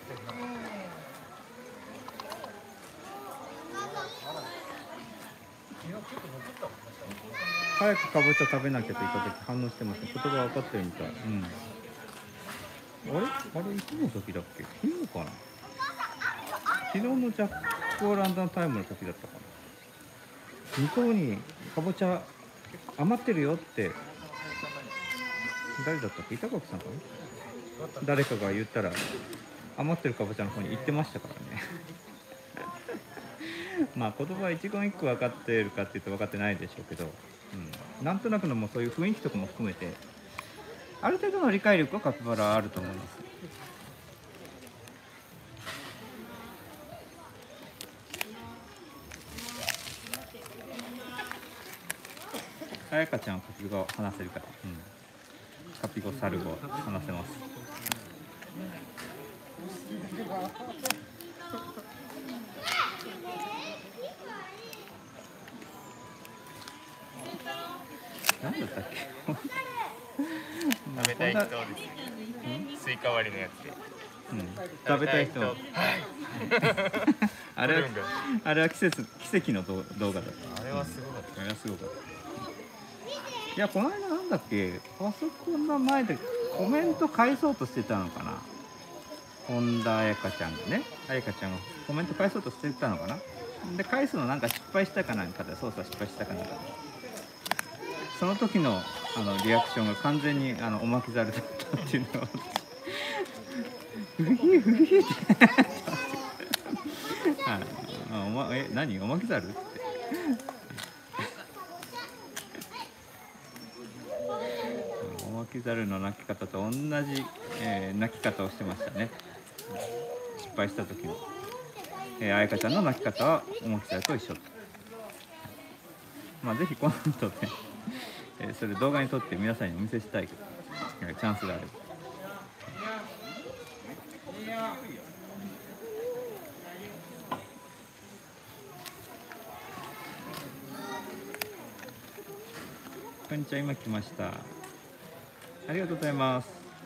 早くかぼちゃ食べなきゃと言った時反応してますね。言葉分かってるみたい。うん。あれあれいつの時だっけ？昨日かな？昨日のジャック・オー・ランタンタイムの時だったかな。向こうにかぼちゃ余ってるよって誰だったっけ？板垣さんかな？誰かが言ったら余ってるかぼちゃの方に行ってましたからね。まあ言葉は一言一句分かっているかっていうと分かってないでしょうけど、うん、なんとなくのもそういう雰囲気とかも含めてある程度の理解力はカピバラはあると思います。あやかちゃんはカピ語話せるから、うん、カピ語、サル語話せます。何だったっけ？ 食べたい人ですよ、スイカ割りのやつで、 うん、食べたい人あれはあれは季節奇跡の動動画だった。 あれはすごかった、 あれはすごかった。いやこの間なんだっけ、パソコンの前でコメント返そうとしてたのかな、本田彩香ちゃんがね、彩香ちゃんがコメント返そうとしてたのかな。で返すのなんか失敗したかなんかで、操作失敗したかなんかで、その時のあのリアクションが完全にあのおまきざるだったっていうのをふひふひってああおまえ何おまきざるっておまきざるの鳴き方と同じ、えー、鳴き方をしてましたね。失敗した時の、えー、あやかちゃんの鳴き方はおまきざると一緒。まあぜひこの後ねえそれ動画に撮って皆さんにお見せしたいけど、チャンスがあれば。こんにちは、今来ました。ありがとうございます。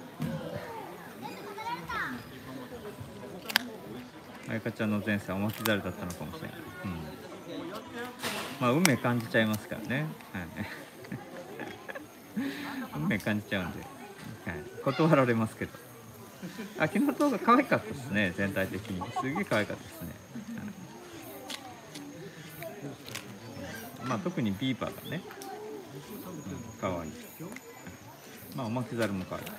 あやかちゃんの前世はおまきざるだったのかもしれない。うん、まあ運命感じちゃいますからね。はい運命感じちゃうんで、はい、断られますけど。あ、昨日の動画可愛かったですね。全体的にすげえ可愛かったですね。はい、まあ特にビーバーがね、うん、可愛い。まあおまきざるも可愛い。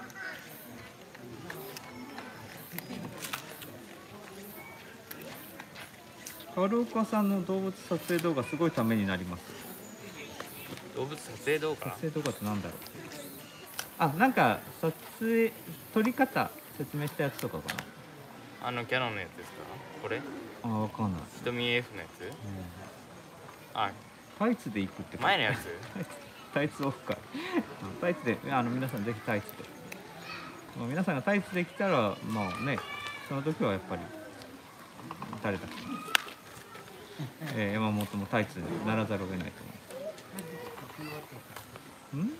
春岡さんの動物撮影動画すごいためになります。 動物撮影動画、 撮影動画ってなんだろう。あ、なんか撮影撮り方説明したやつとかかな。 あのキャノンのやつですか、これあ、わかんない。 瞳 エフ のやつ、うん、あ、 タイツで行くって前のやつタイツオフ会タイツで、あの皆さんぜひタイツで、まあ、皆さんがタイツで来たらまあね、その時はやっぱり誰だっけ、えー、山本もタイツにならざるを得ないと思う。ん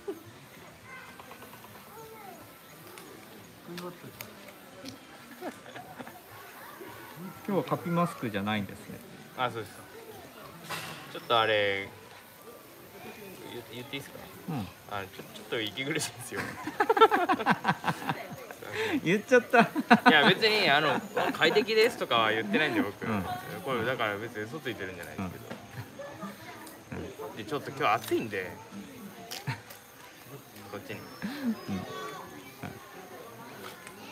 今日はカピマスクじゃないんですね。 あ、そうです。ちょっとあれ言, 言っていいですか。 うん。 あ、ちょちょっと息苦しいんですよ。 言っちゃった。 いや別にあの快適ですとかは言ってないんで僕、うん、これだから別に嘘ついてるんじゃないですけど、うん、でちょっと今日暑いんでこっちに、うん、はい、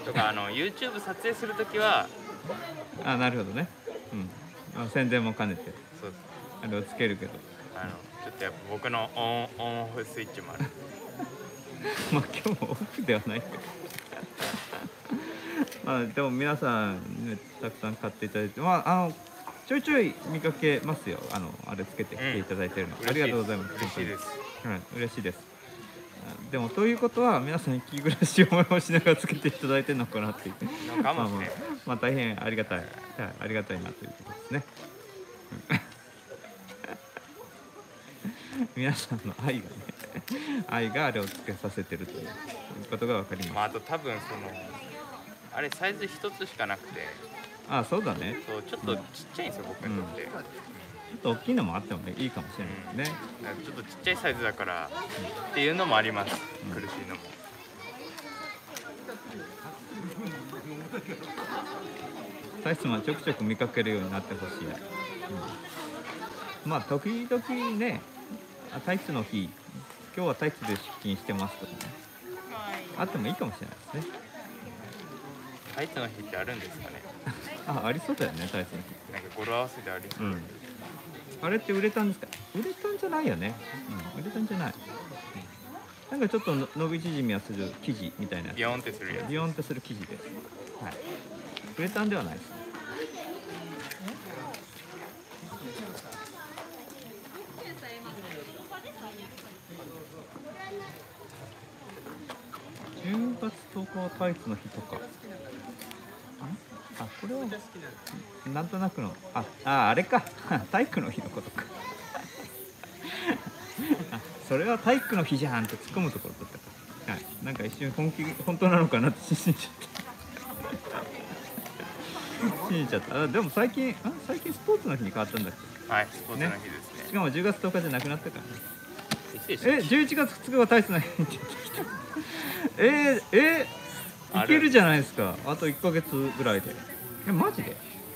とかあの YouTube 撮影するときはあ、なるほどね、うん、あ、宣伝も兼ねてそうです、 あれをつけるけど、 あのちょっとやっぱ僕のオンオンオフスイッチもある。まあ今日もオフではないけどあでも皆さん、ね、たくさん買っていただいて、まああのちょいちょい見かけますよ。あのあれつけてきていただいてるの、 うんありがとうございます。 嬉しいですはい、嬉しいです。でもということは皆さん息暮らしを催しながらつけていただいてるのかなっていう。 のかもしれないまあまあ、まあ大変ありがたい、はい、ありがたいなということですね。皆さんの愛がね、愛があれをつけさせてるということがわかります。 まあ、あと多分そのあれサイズ一つしかなくて、 あ、そうだね。 そうちょっとちっちゃいんですよ、僕にとって、うんちょっと大きいのもあってもいいかもしれないですね。 だからちょっとちっちゃいサイズだからっていうのもあります、 うん苦しいのも。 タイツもちょくちょく見かけるようになってほしい、うん、まあ時々ね、あタイツの日今日はタイツで出勤してますとかね、あってもいいかもしれないですね。 タイツの日ってあるんですかね。 あ、ありそうだよね、タイツの日。 なんか語呂合わせでありそう、 うん、あれって売れたんですか？売れたんじゃないよね、うん、売れたんじゃない、うん、なんかちょっとの伸び縮みはする生地みたいなやつ、 ビヨンってするやつ。 ビヨンってする生地です、はい、売れたんではないです。じゅうがつとおかはタイツの日とか、あ、これはなんとなくの、あ、あ、あれか体育の日のことかあ、それは体育の日じゃんって突っ込むところだったか、はい、なんか一瞬本気本当なのかなって信じちゃった信じちゃった。あ、でも最近あ最近スポーツの日に変わったんだっけ。 はい、スポーツの日ですね。 しかもじゅうがつとおかじゃなくなったからね。 いつでしたっけえ、じゅういちがつふつかがタイツの日って言ってきたえー、えー、いけるじゃないですか、あといっかげつぐらいで。え、マジで？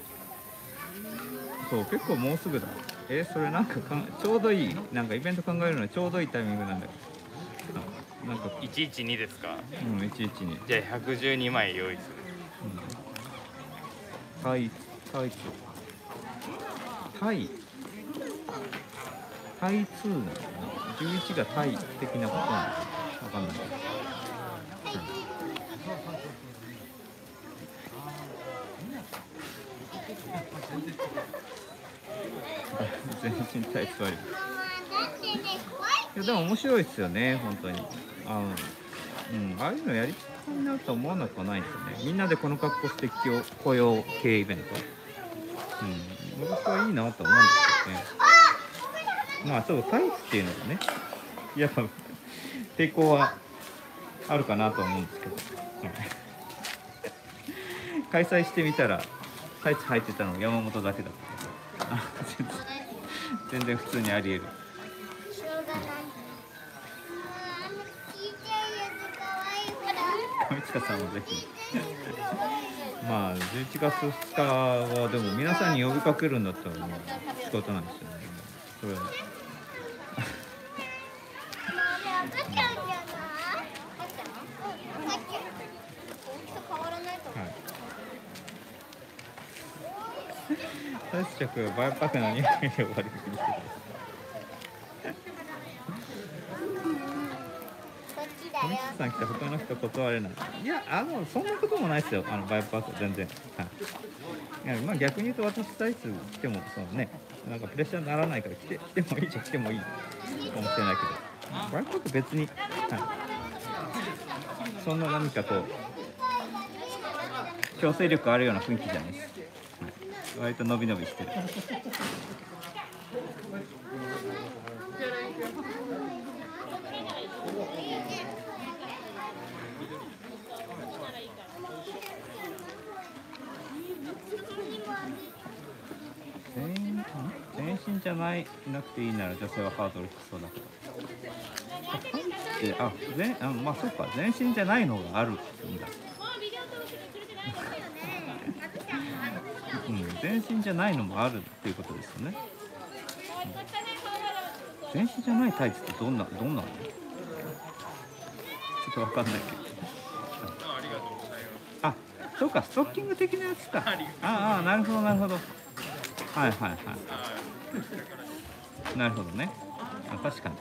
そう結構もうすぐだ。えー、それなんかかんちょうどいい、なんかイベント考えるのにちょうどいいタイミングなんだけど、なんかいちいちにですか。 うんいちいちに、 じゃあひゃくじゅうにまい用意する。 タイタイツタイタイツーなのかな、じゅういちがタイ的なことなのかわかんないけど、全身タイツ割り。いやでも面白いですよね、本当に。あの、うん、ああいうのやりたいなと思わなくはないですよね。みんなでこの格好して雇用系イベント。うん、僕はいいなと思うんですよね。まあちょっとタイツっていうのがね、やっぱ抵抗はあるかなと思うんですけど、開催してみたらタイツ履いてたの山本だけだった。あ、全然全然普通にあり得る。上近さんもぜひまあじゅういちがつふつかはでも皆さんに呼びかけるんだったらもう仕方ないですよね、それは。タイツ着バイパックのにまいで終わりにしてください。小道さん来て他の人断れない。いや、あのそんなこともないですよ、あのバイパーク全然。はい、いやまあ逆に言うと私タイツ来てもそのね、なんかプレッシャーにならないから来て来てもいいじゃ来てもいいかもしれないけど、バイパーク別に、はい、そんな何かこう強制力あるような雰囲気じゃないです。はい、割と伸び伸びしてる。全員全身じゃないなくていいなら女性はハードル低そうだけど、あ、全あまあそうか、全身じゃないのがあるんだ。うん、全身じゃないのもあるっていうことですよね。うん、全身じゃないタイツってどんなどんなの？ちょっとわかんないけど。あ、そうか、ストッキング的なやつか。ああ、なるほどなるほど。はいはいはい。なるほどね。あ、確かに。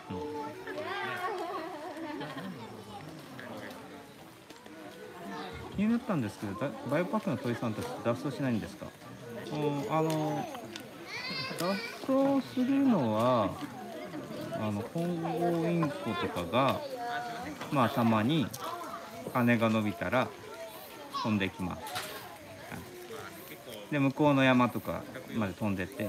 うん、 気になったんですけど、だバイオパックの鳥さんたち脱走しないんですか？うん、あの脱走するのはあのコンゴインコとかがまあたまに羽が伸びたら飛んできます。で向こうの山とかまで飛んでって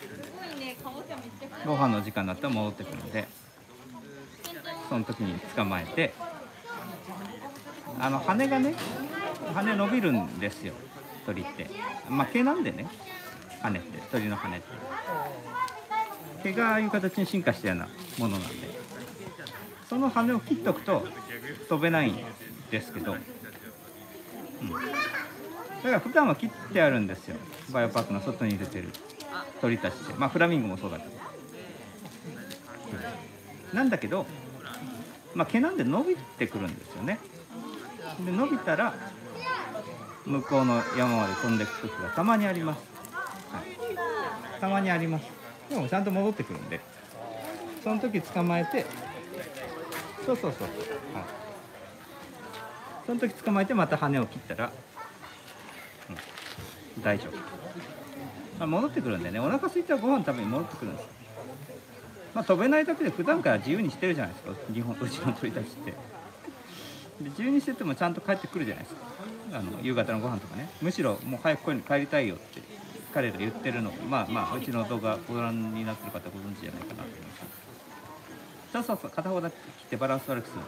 ご飯の時間になったら戻ってくるんで、その時に捕まえて、あの羽がね羽伸びるんですよ鳥って。まあ毛なんでね、羽って鳥の羽って毛がああいう形に進化したようなものなんで、その羽を切っとくと飛べないんですけど、うん、だから普段は切ってあるんですよ、バイオパックの外に出てる鳥たちって。まあフラミンゴもそうだけど、うん、なんだけど、まあ、毛なんで伸びてくるんですよね。で伸びたら向こうの山まで飛んでいく時がたまにあります、はい、たまにあります。でもちゃんと戻ってくるんで、その時捕まえて、そうそうそう、はい、その時捕まえてまた羽を切ったら、うん、大丈夫。まあ、戻ってくるんでね、お腹空いたらご飯食べに戻ってくるんですよ。まあ、飛べないだけで普段から自由にしてるじゃないですか、日本うちの鳥たちって。で自由にしててもちゃんと帰ってくるじゃないですか、あの夕方のご飯とかね。むしろもう早くここに帰りたいよって彼ら言ってるのを、まあまあうちの動画ご覧になってる方ご存知じゃないかなと思います。そうそうそう、片方だけ切ってバランス悪くするん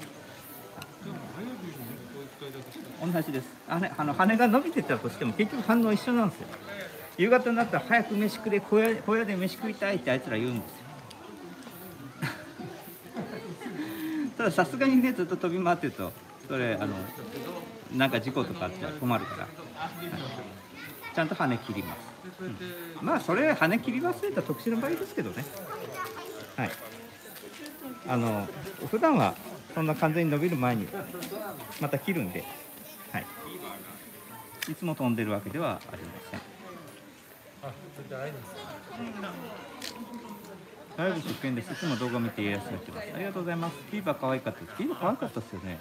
です。同じです。あれ、あの羽が伸びてたとしても結局反応一緒なんですよ。夕方になったら早く飯くれ、小屋、小屋で飯食いたいってあいつら言うんですよ。たださすがにねずっと飛び回ってるとそれあのなんか事故とかあったら困るから、ちゃんと羽切ります、うん、まあそれ羽切り忘れた特殊な場合ですけどね。はい、あの普段はそんな完全に伸びる前にまた切るんで、はい、いつも飛んでるわけではありません。 あ、それじゃないんですか。 ライブ出品です。いつも動画見て癒やされてます。ありがとうございます。ビーバー可愛かったです。ビーバー可愛かったですよね。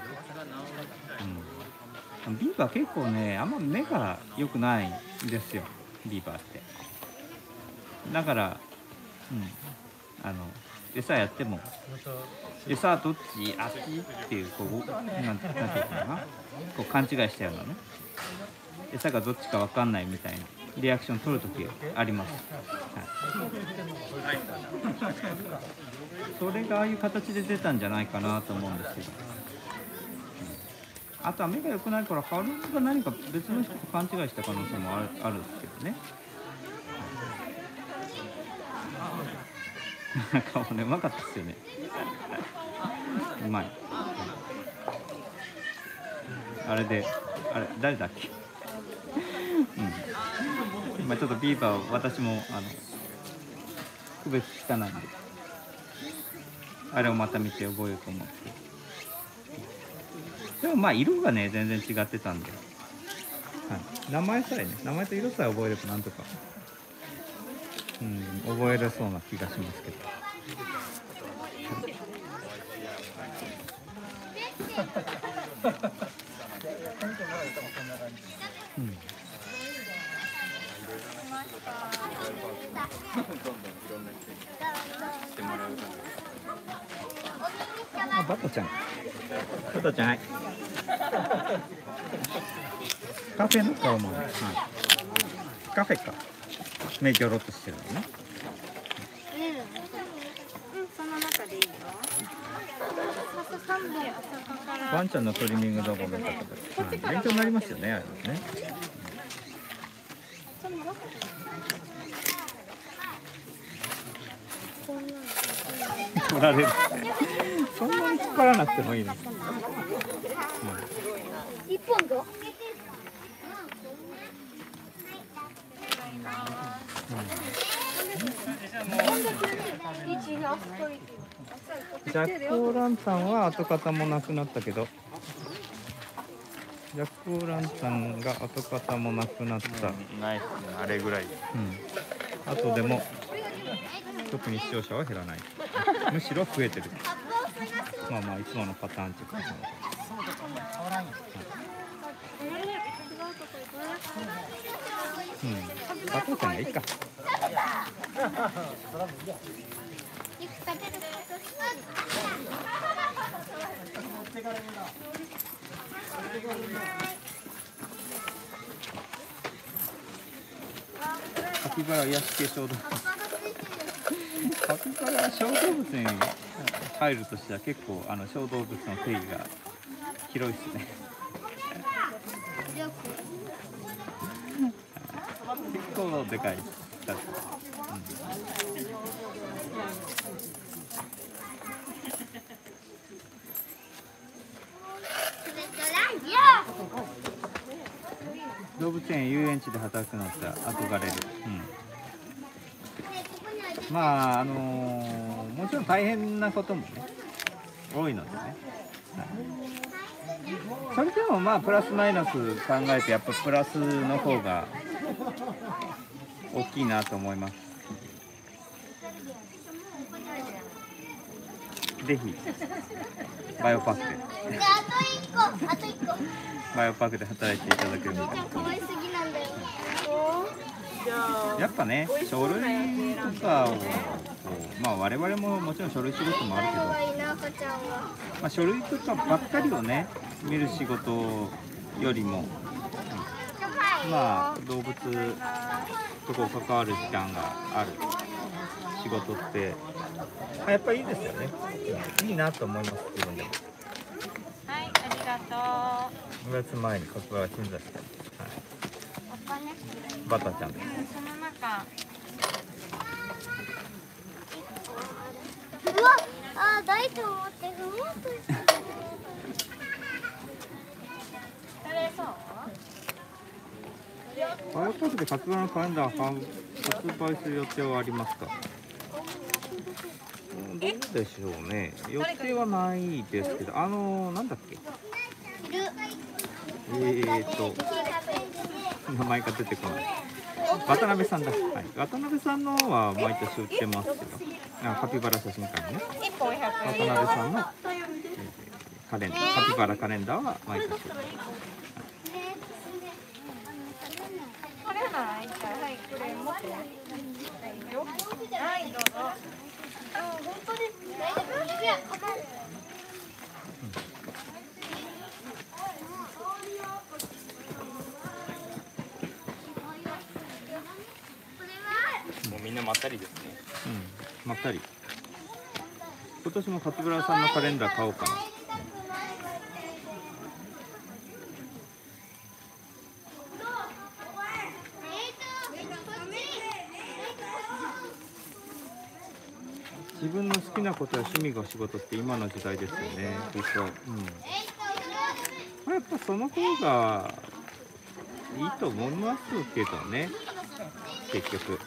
うん。ビーバー結構ね、あんま目が良くないんですよ。ビーバーって。だから、うん。あの餌やっても、餌はどっち、あっちっていうこうなんなんていうかな、こう勘違いしたようなね。餌がどっちかわかんないみたいなリアクション取るときあります。はい、それがああいう形で出たんじゃないかなと思うんですけど、あとは目が良くないからハルが何か別の人と勘違いした可能性もある、あるんですけどね。顔ね、うまかったですよね。うまい。あれで、あれ誰だっけ。うん、今ちょっとビーバーを私もあの区別したなんで、あれをまた見て覚えようと思って。でもまあ色がね全然違ってたんで、はい、名前さえね、名前と色さえ覚えればなんとか、うん、覚えれそうな気がしますけど。うん、あ、バトちゃん、バトちゃん、はい、カフェの顔も、はい、カフェか、目ギョロっとしてるのね。 うん、その中でいいよ。 ワンちゃんのトリミング動画も良かったです。はい、勉強になりますよね、あれね。取られる。そんなに引っ張らなくてもいいです。 一本と。 ジャックオーランタンは跡形もなくなったけど、ジャックオーランタンが跡形もなくなった。 うん、ないですね、あれぐらい。 うん。あとでも特に視聴者は減らない。むしろ増えてる。まあまあいつものパターンっていうか。 うん、バターちゃんがいいか。カピバラ癒し系小動物。カピバラは小動物に入るとしては結構あの小動物の定義が広いですね。結構でかい。確かに。うん、動物園、遊園地で働くのって憧れる。うん、まああのー、もちろん大変なこともね多いのでね。はい、それでもまあプラスマイナス考えてやっぱプラスの方が大きいなと思います。ぜひバイオパークでバイオパークで働いていただけるので。やっぱね、書類とかをこう、まあ我々ももちろん書類仕事もあるけど、まあ、書類とかばっかりをね見る仕事よりも、うん、まあ動物とこう関わる時間がある仕事って、まあ、やっぱりいいですよね。いいなと思います、自分でも。 はい、ありがとう。 ごがつまえにカピバラ鎮座した、はい、バタちゃんです。 その中うわ、あ、大と思って踏もうとしてる。 誰そう？ バイオパークでカピバラのカレンダー発売する予定はありますか？どうでしょうね。予定はないですけど、あのー、なんだっけ？えーと名前が出てこない。渡辺さんだ。はい、渡辺さんのは毎年売ってますけど、あ、カピバラ写真館にね。 一本百円。 渡辺さんの、えー、カレンダー、カピバラカレンダーは毎年売ってます。 これない。はい、これ持って。はい、どうぞ。 あ、本当です。大丈夫。いや、 もうみんなまったりですね。 うん、まったり。今年もカピバラさんのカレンダー買おうかな。自分の好きなことや趣味が仕事って今の時代ですよね、きっと。うん。まあ、やっぱその方がいいと思いますけどね、結局。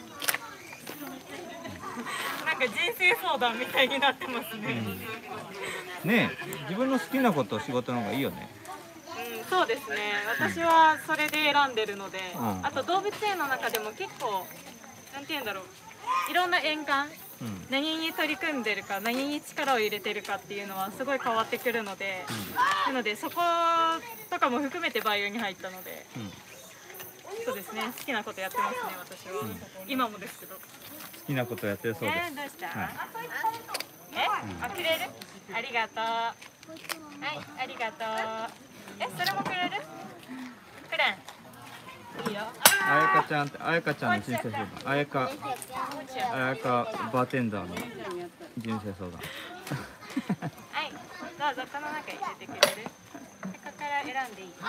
なんか人生相談みたいになってますね。 うん、ねえ、自分の好きなこと仕事の方がいいよね。 うん、そうですね。私はそれで選んでるので、 うん、 あと動物園の中でも結構なんて言うんだろう、いろんな園間、うん、何に取り組んでるか、何に力を入れてるかっていうのはすごい変わってくるので、うん、なのでそことかも含めてバイオに入ったので、うん、そうですね。好きなことやってますね、私は。うん、今もですけど。 好きなことやってるそうです。 えー、どうした？はい、え、うん、あ、くれる？ありがとう。はい、ありがとう。え、それもくれる？くれん。いいよ。 あやかちゃんって、あやかちゃんの人生相談。あやか、あやかバーテンダーの人生相談。 はい、どうぞこの中に入れてくれる？ここから選んでいいよ。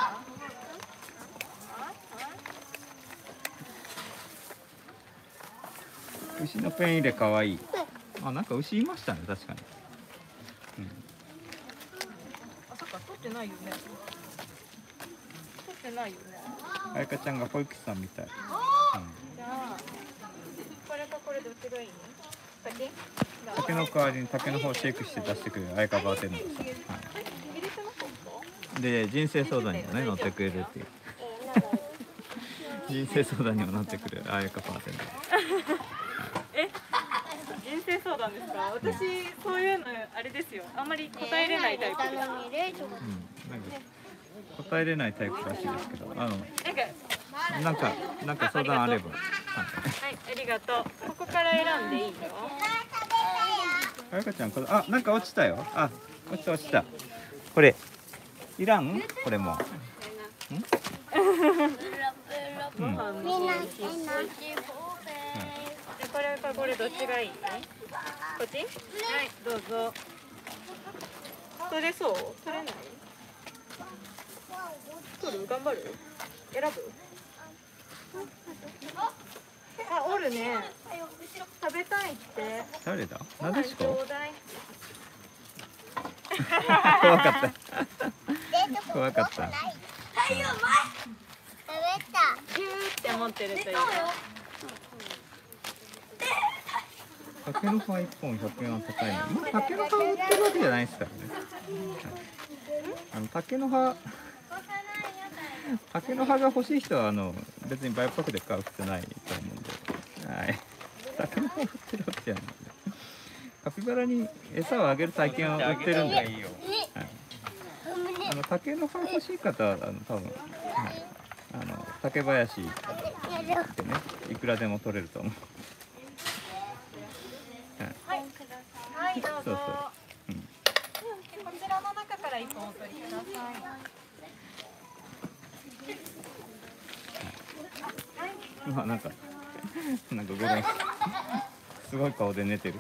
牛のペン入れかわいい。あ、なんか牛いましたね、確かに。うん、 あ、そっか、取ってないよね。取ってないよね。 あやかちゃんが保育士さんみたい。うん、 じゃあ、これかこれどっちがいい？竹？ 竹の代わりに竹の方をシェイクして出してくれるあやかバーテンダーさん。はい、で、人生相談にもね乗ってくれるっていう。人生相談にも乗ってくれるあやかバーテンダー。 え、人生相談ですか？私、うん、そういうのあれですよ。あんまり答えれないタイプです。うん、なんか答えれないタイプらしいですけど、あのなんかなんかなんか相談あれば。 はいありがとう。ここから選んでいいよ。 あやかちゃん、これあなんか落ちたよ。あ落ちた落ちた。これいらん？これも。 ご飯の方に必須。でこれかこれどっちがいい？こっち？はいどうぞ。取れそう？取れない？取る？頑張る？選ぶ？あ、おるね。食べたいって。 誰だ？なでしこ？ ちょうだい。 怖かった。怖かった。 食べた。 ギューって持ってるといい。 竹の葉一本ひゃくえんは高いの。まあ、竹の葉売ってるわけじゃないですからね。あの竹の葉竹の葉が欲しい人はあの別にバイオパックで買う必要ないと思うんで、はい。竹の葉売ってるわけじゃないんで。カピバラに餌をあげる体験を売ってるんで、はい、あの竹の葉欲しい方はあの多分、はい、あの竹林でねいくらでも取れると思う。 はい、どうぞ。 そうそう、うん、 こちらの中から一本お取りください。 まあなんかなんかごめんすごい顔で寝てる。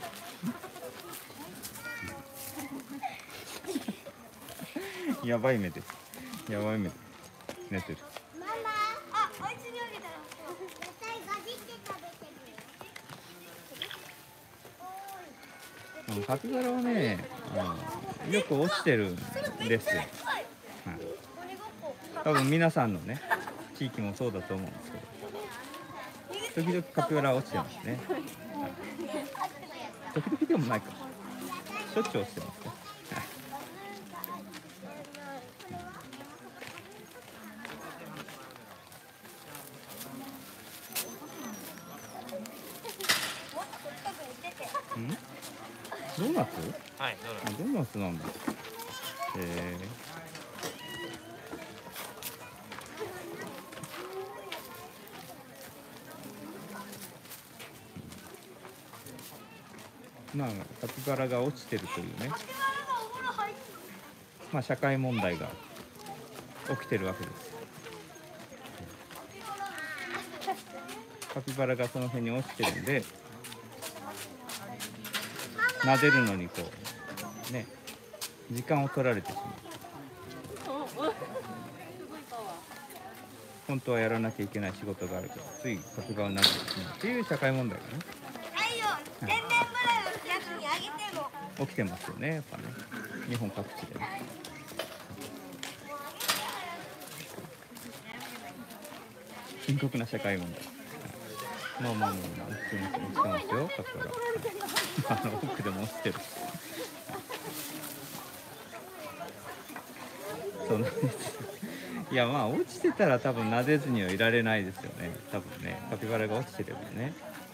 やばい目です。やばい目で寝てる。 ママ、あ、お家にあげたら絶対ガジって食べてる。 カピバラはね、あのよく落ちてるんですよ。はい、多分皆さんのね地域もそうだと思うんですけど、時々カピバラ落ちてますね。はい、時々でもないか。しょっちゅう落ちてますね。ん？ドーナツ？ はいあ、ドーナツなんだ。へえ。まあカピバラが落ちてるというね、まあ社会問題が起きてるわけです。カピバラがその辺に落ちてるんで、撫でるのにこうね時間を取られてしまう。本当はやらなきゃいけない仕事があるけどついカピバラになってしまうっていう社会問題がね、 天然ブラのやつにあげても起きてますよね、やっぱね、日本各地でね。深刻な社会問題。まあまあまあまあ、普通に落ちてますよ、カピバラ。あの奥でも落ちてる。そうなんです。いやまあ落ちてたら多分撫でずにはいられないですよね。多分ね、カピバラが落ちてればね。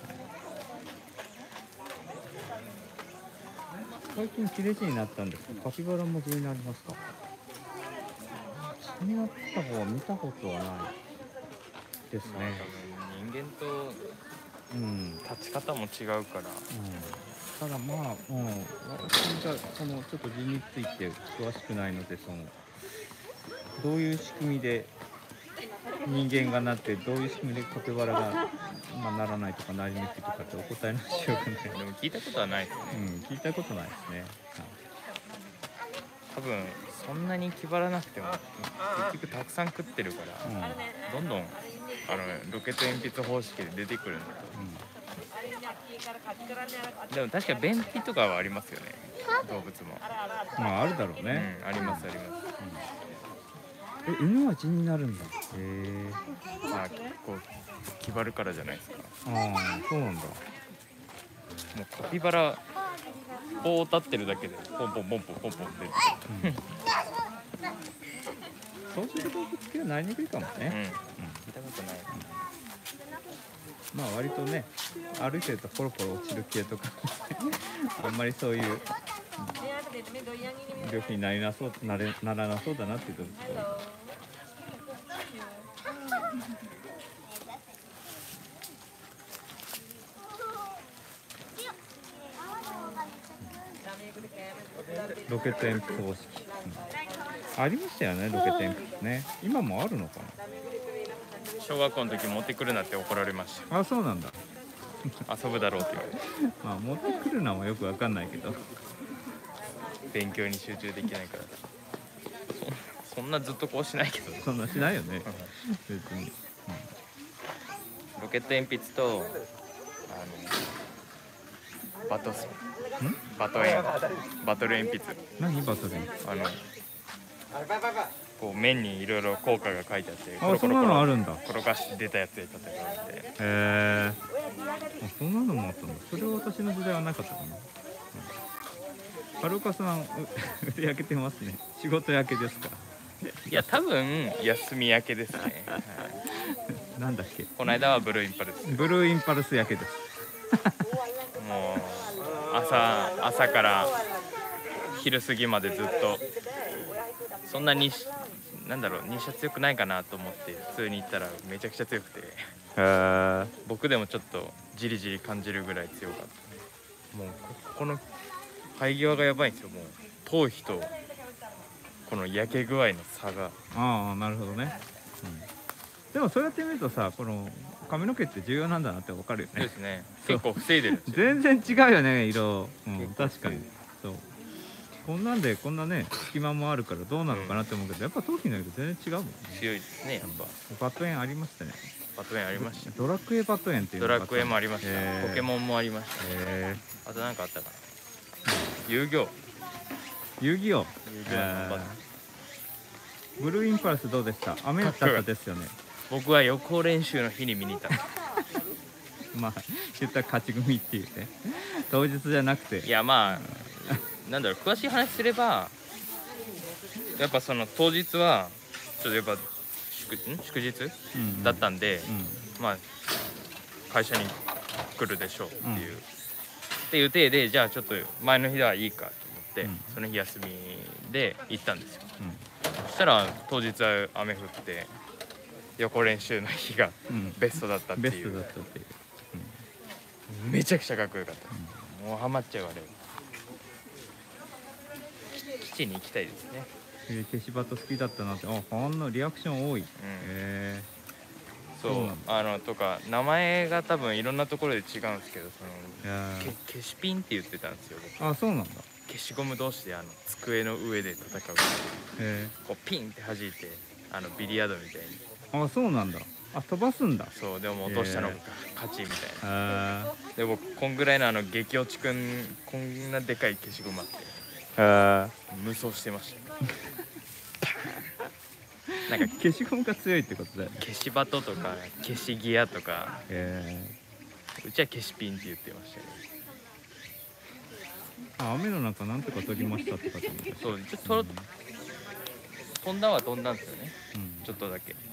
最近切れ字になったんですけど、カピバラも字になりますか？字になった方は見たことはないですね。 人間とうん。 立ち方も違うから、 うん、ただまあ、うん、私がそのちょっと字について詳しくないので、そのどういう仕組みで人間がなってどういう仕組みでカピバラが、まあ、ならないとかなりにくいとかってお答えのしようがない。 でも聞いたことはないですね。 うん、聞いたことないですね。 多分そんなに気張らなくても結局たくさん食ってるから、 うん、うん、 どんどんあのロケット鉛筆方式で出てくるんだと。でも確か便秘とかはありますよね、動物も。 まああるだろうね。 うん、ありますあります。 うん、え、犬は字になるんだ。へえ。 まあ結構気張るからじゃないですか。 ああ、そうなんだ。 もうカピバラこう立ってるだけでポンポンポンポンポンポン出てくる。 そうすると動物系はなりにくいかもうん、 ね。 聞いたことない。 まあ割とね、歩いてるとポロポロ落ちる系とかあんまりそういう、 病気になりなそうなれならなそうだなっていうとこロケット鉛筆方式、うん、ありましたよね、ロケット鉛筆ね。今もあるのか小学校の時持ってくるなって怒られましな。あ、そうなんだ。 た。遊ぶだろうって言われて。 まあ持ってくるのはよくわかんないけど、 勉強に集中できないから。そそんなずっとこうしないけど。 そんなしないよね別に。 ロケット鉛筆とあのバトスバトエンバトル鉛筆、 何バトル？ あのこう面にいろいろ効果が書いてあってあ、そんなのあるんだ。 転がして出たやつで戦うって。 へえ。あ、そんなのもあったんだ。それは私の時代はなかったかな。はるかさん、う腕焼けてますね。仕事焼けですか？ いや多分休み明けですね、はい、 なんだっけ？ この間はブルーインパルス。 ブルーインパルス焼けです。 もう朝朝から昼過ぎまでずっとそんなになんだろう日射強くないかなと思って普通に行ったらめちゃくちゃ強くて、 へえ。 僕でもちょっとじりじり感じるぐらい強かった。もうここの生え際がやばいんですよ。もう頭皮とこの焼け具合の差が。 ああ、なるほどね。うん、でもそうやって見るとさ、この髪の毛って重要なんだなってわかるよね。 そうですね。結構防いでるんですよ。 全然違うよね、色。うん、 結構確かに。そう。こんなんでこんなね隙間もあるからどうなのかなって思うけど、やっぱ頭皮の色全然違うもんね。 強いですねやっぱ。 バットエンありましたね。 バトエンありました。 ドラクエバットエンっていうドのがあったラクエもありました。 へーポケモンもありました。 へあとなんかあったかな。遊戯王。 ー遊戯王。 遊戯王のバトブルーインパルスどうでした？雨だったですよね。 僕は予行練習の日に見に行ったの。 まあ言ったら勝ち組っていうね。当日じゃなくて。 いやまあなんだろう詳しい話すればやっぱその当日はちょっとやっぱ祝ん祝日うんうんだったんで、 うん。 まあ会社に来るでしょうっていう、 うんっていう体でじゃあちょっと前の日ではいいかと思って、 うんその日休みで行ったんですよ。 うんそしたら当日は雨降って予行練習の日がうんベストだったってベストいう、 だったっていう。 めちゃくちゃかっこよかった、もうハマっちゃうあれ基地に行きたいですね。 えー、消しバト好きだったなって。あ、反応リアクション多い。へえ。 そうそうなんあのとか名前が多分いろんなところで違うんですけどそのいやーけ消しピンって言ってたんですよ僕。 あ、そうなんだ。 消しゴム同士であの机の上で戦うへこうピンって弾いてあのビリヤードみたいにえ。あ、そうなんだ。あ、飛ばすんだ。 そうでも落としたのが勝ちみたいな。 へえ。 で僕こんぐらいのあの激落ちくんこんなでかい消しゴムあってへえ。 無双してましたなんか消しゴムが強いってことだよね。 消しバトとか消しギアとかへえ。 うちは消しピンって言ってましたけど、 あ、雨の中なんとか取りましたって書いてある。 そうちょっと飛んだは飛んだんですよねうん。 ちょっとだけ。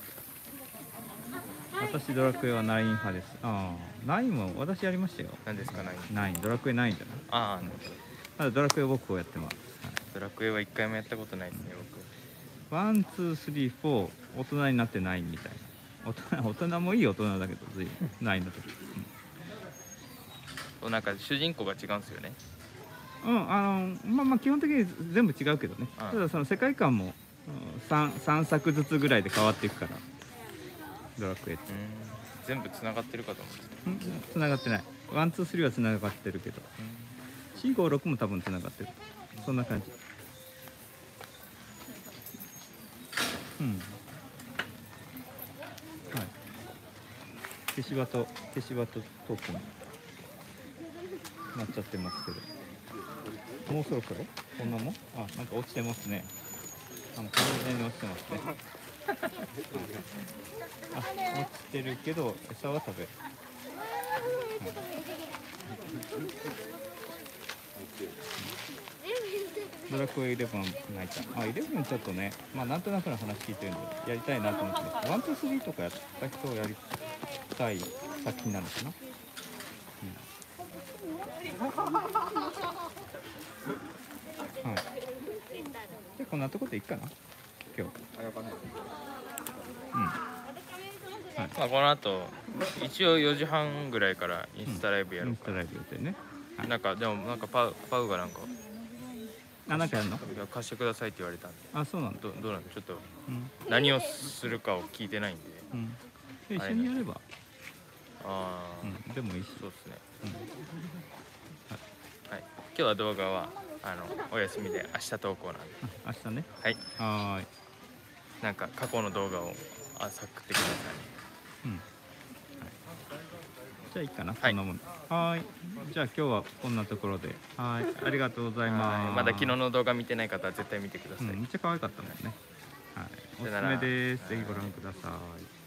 私ドラクエはナイン派です。ああ、ナインも私やりましたよ。 何ですかね。 ナイン、ドラクエナインじゃない。 ああ、 ただドラクエ僕をやってます。 ドラクエは一回もやったことないですねワン、ツー、スリー、フォー、大人になってナインみたいな。大人、大人もいい大人だけど、ずいぶんナインの時。 僕なんか主人公が違うんですよね。 うん、うん、あの、まあまあ基本的に全部違うけどね。 うんただその世界観も、うん、三三作ずつぐらいで変わっていくから。ドラクエって。 うん全部つながってるかと思ってた。 うん、繋がってない。ワン、ツー、スリーは繋がってるけど。よん、ご、ろくも多分繋がってる。そんな感じ。うん。はい。消しバト、消しバトトークになっちゃってますけど。もうそろそろこんなもん？あ、なんか落ちてますね。あの、完全に落ちてますね。あ、落ちてるけど、餌は食べる。ドラクエイレブン泣いた。あ、イレブンちょっとね、まあなんとなくの話聞いてるんでやりたいなと思ってます。ワン、ツー、スリーとかやった人をやりたい作品なのかな。うん、 こんなとこでいいかな今日。 あ、よかった。 うん。 まあこの後一応よじはんぐらいからインスタライブやるかインスタライブ予定ね。 ら、なんかでもなんかパウパウがなんかあ、なんかやるの？ いや貸してくださいって言われたんで、 あ、そうなんだ。 どどうなんでちょっとうん。 何をするかを聞いてないんで、 うん。で一緒にやれば。 ああ、 うん。でもいいし。 そうですね。 うん。 はい。今日は動画はあのお休みで明日投稿なんで、 あ、明日ね。 はい。 はーい。 なんか過去の動画をあさくってください。 うん。はい。じゃあいいかな。 はいこんなもん。はーい。じゃあ今日はこんなところで。はーい。ありがとうございます。 はいまだ昨日の動画見てない方は絶対見てください。 うん、めっちゃ可愛かったもんね。はい。おすすさよならめです。ぜひご覧ください。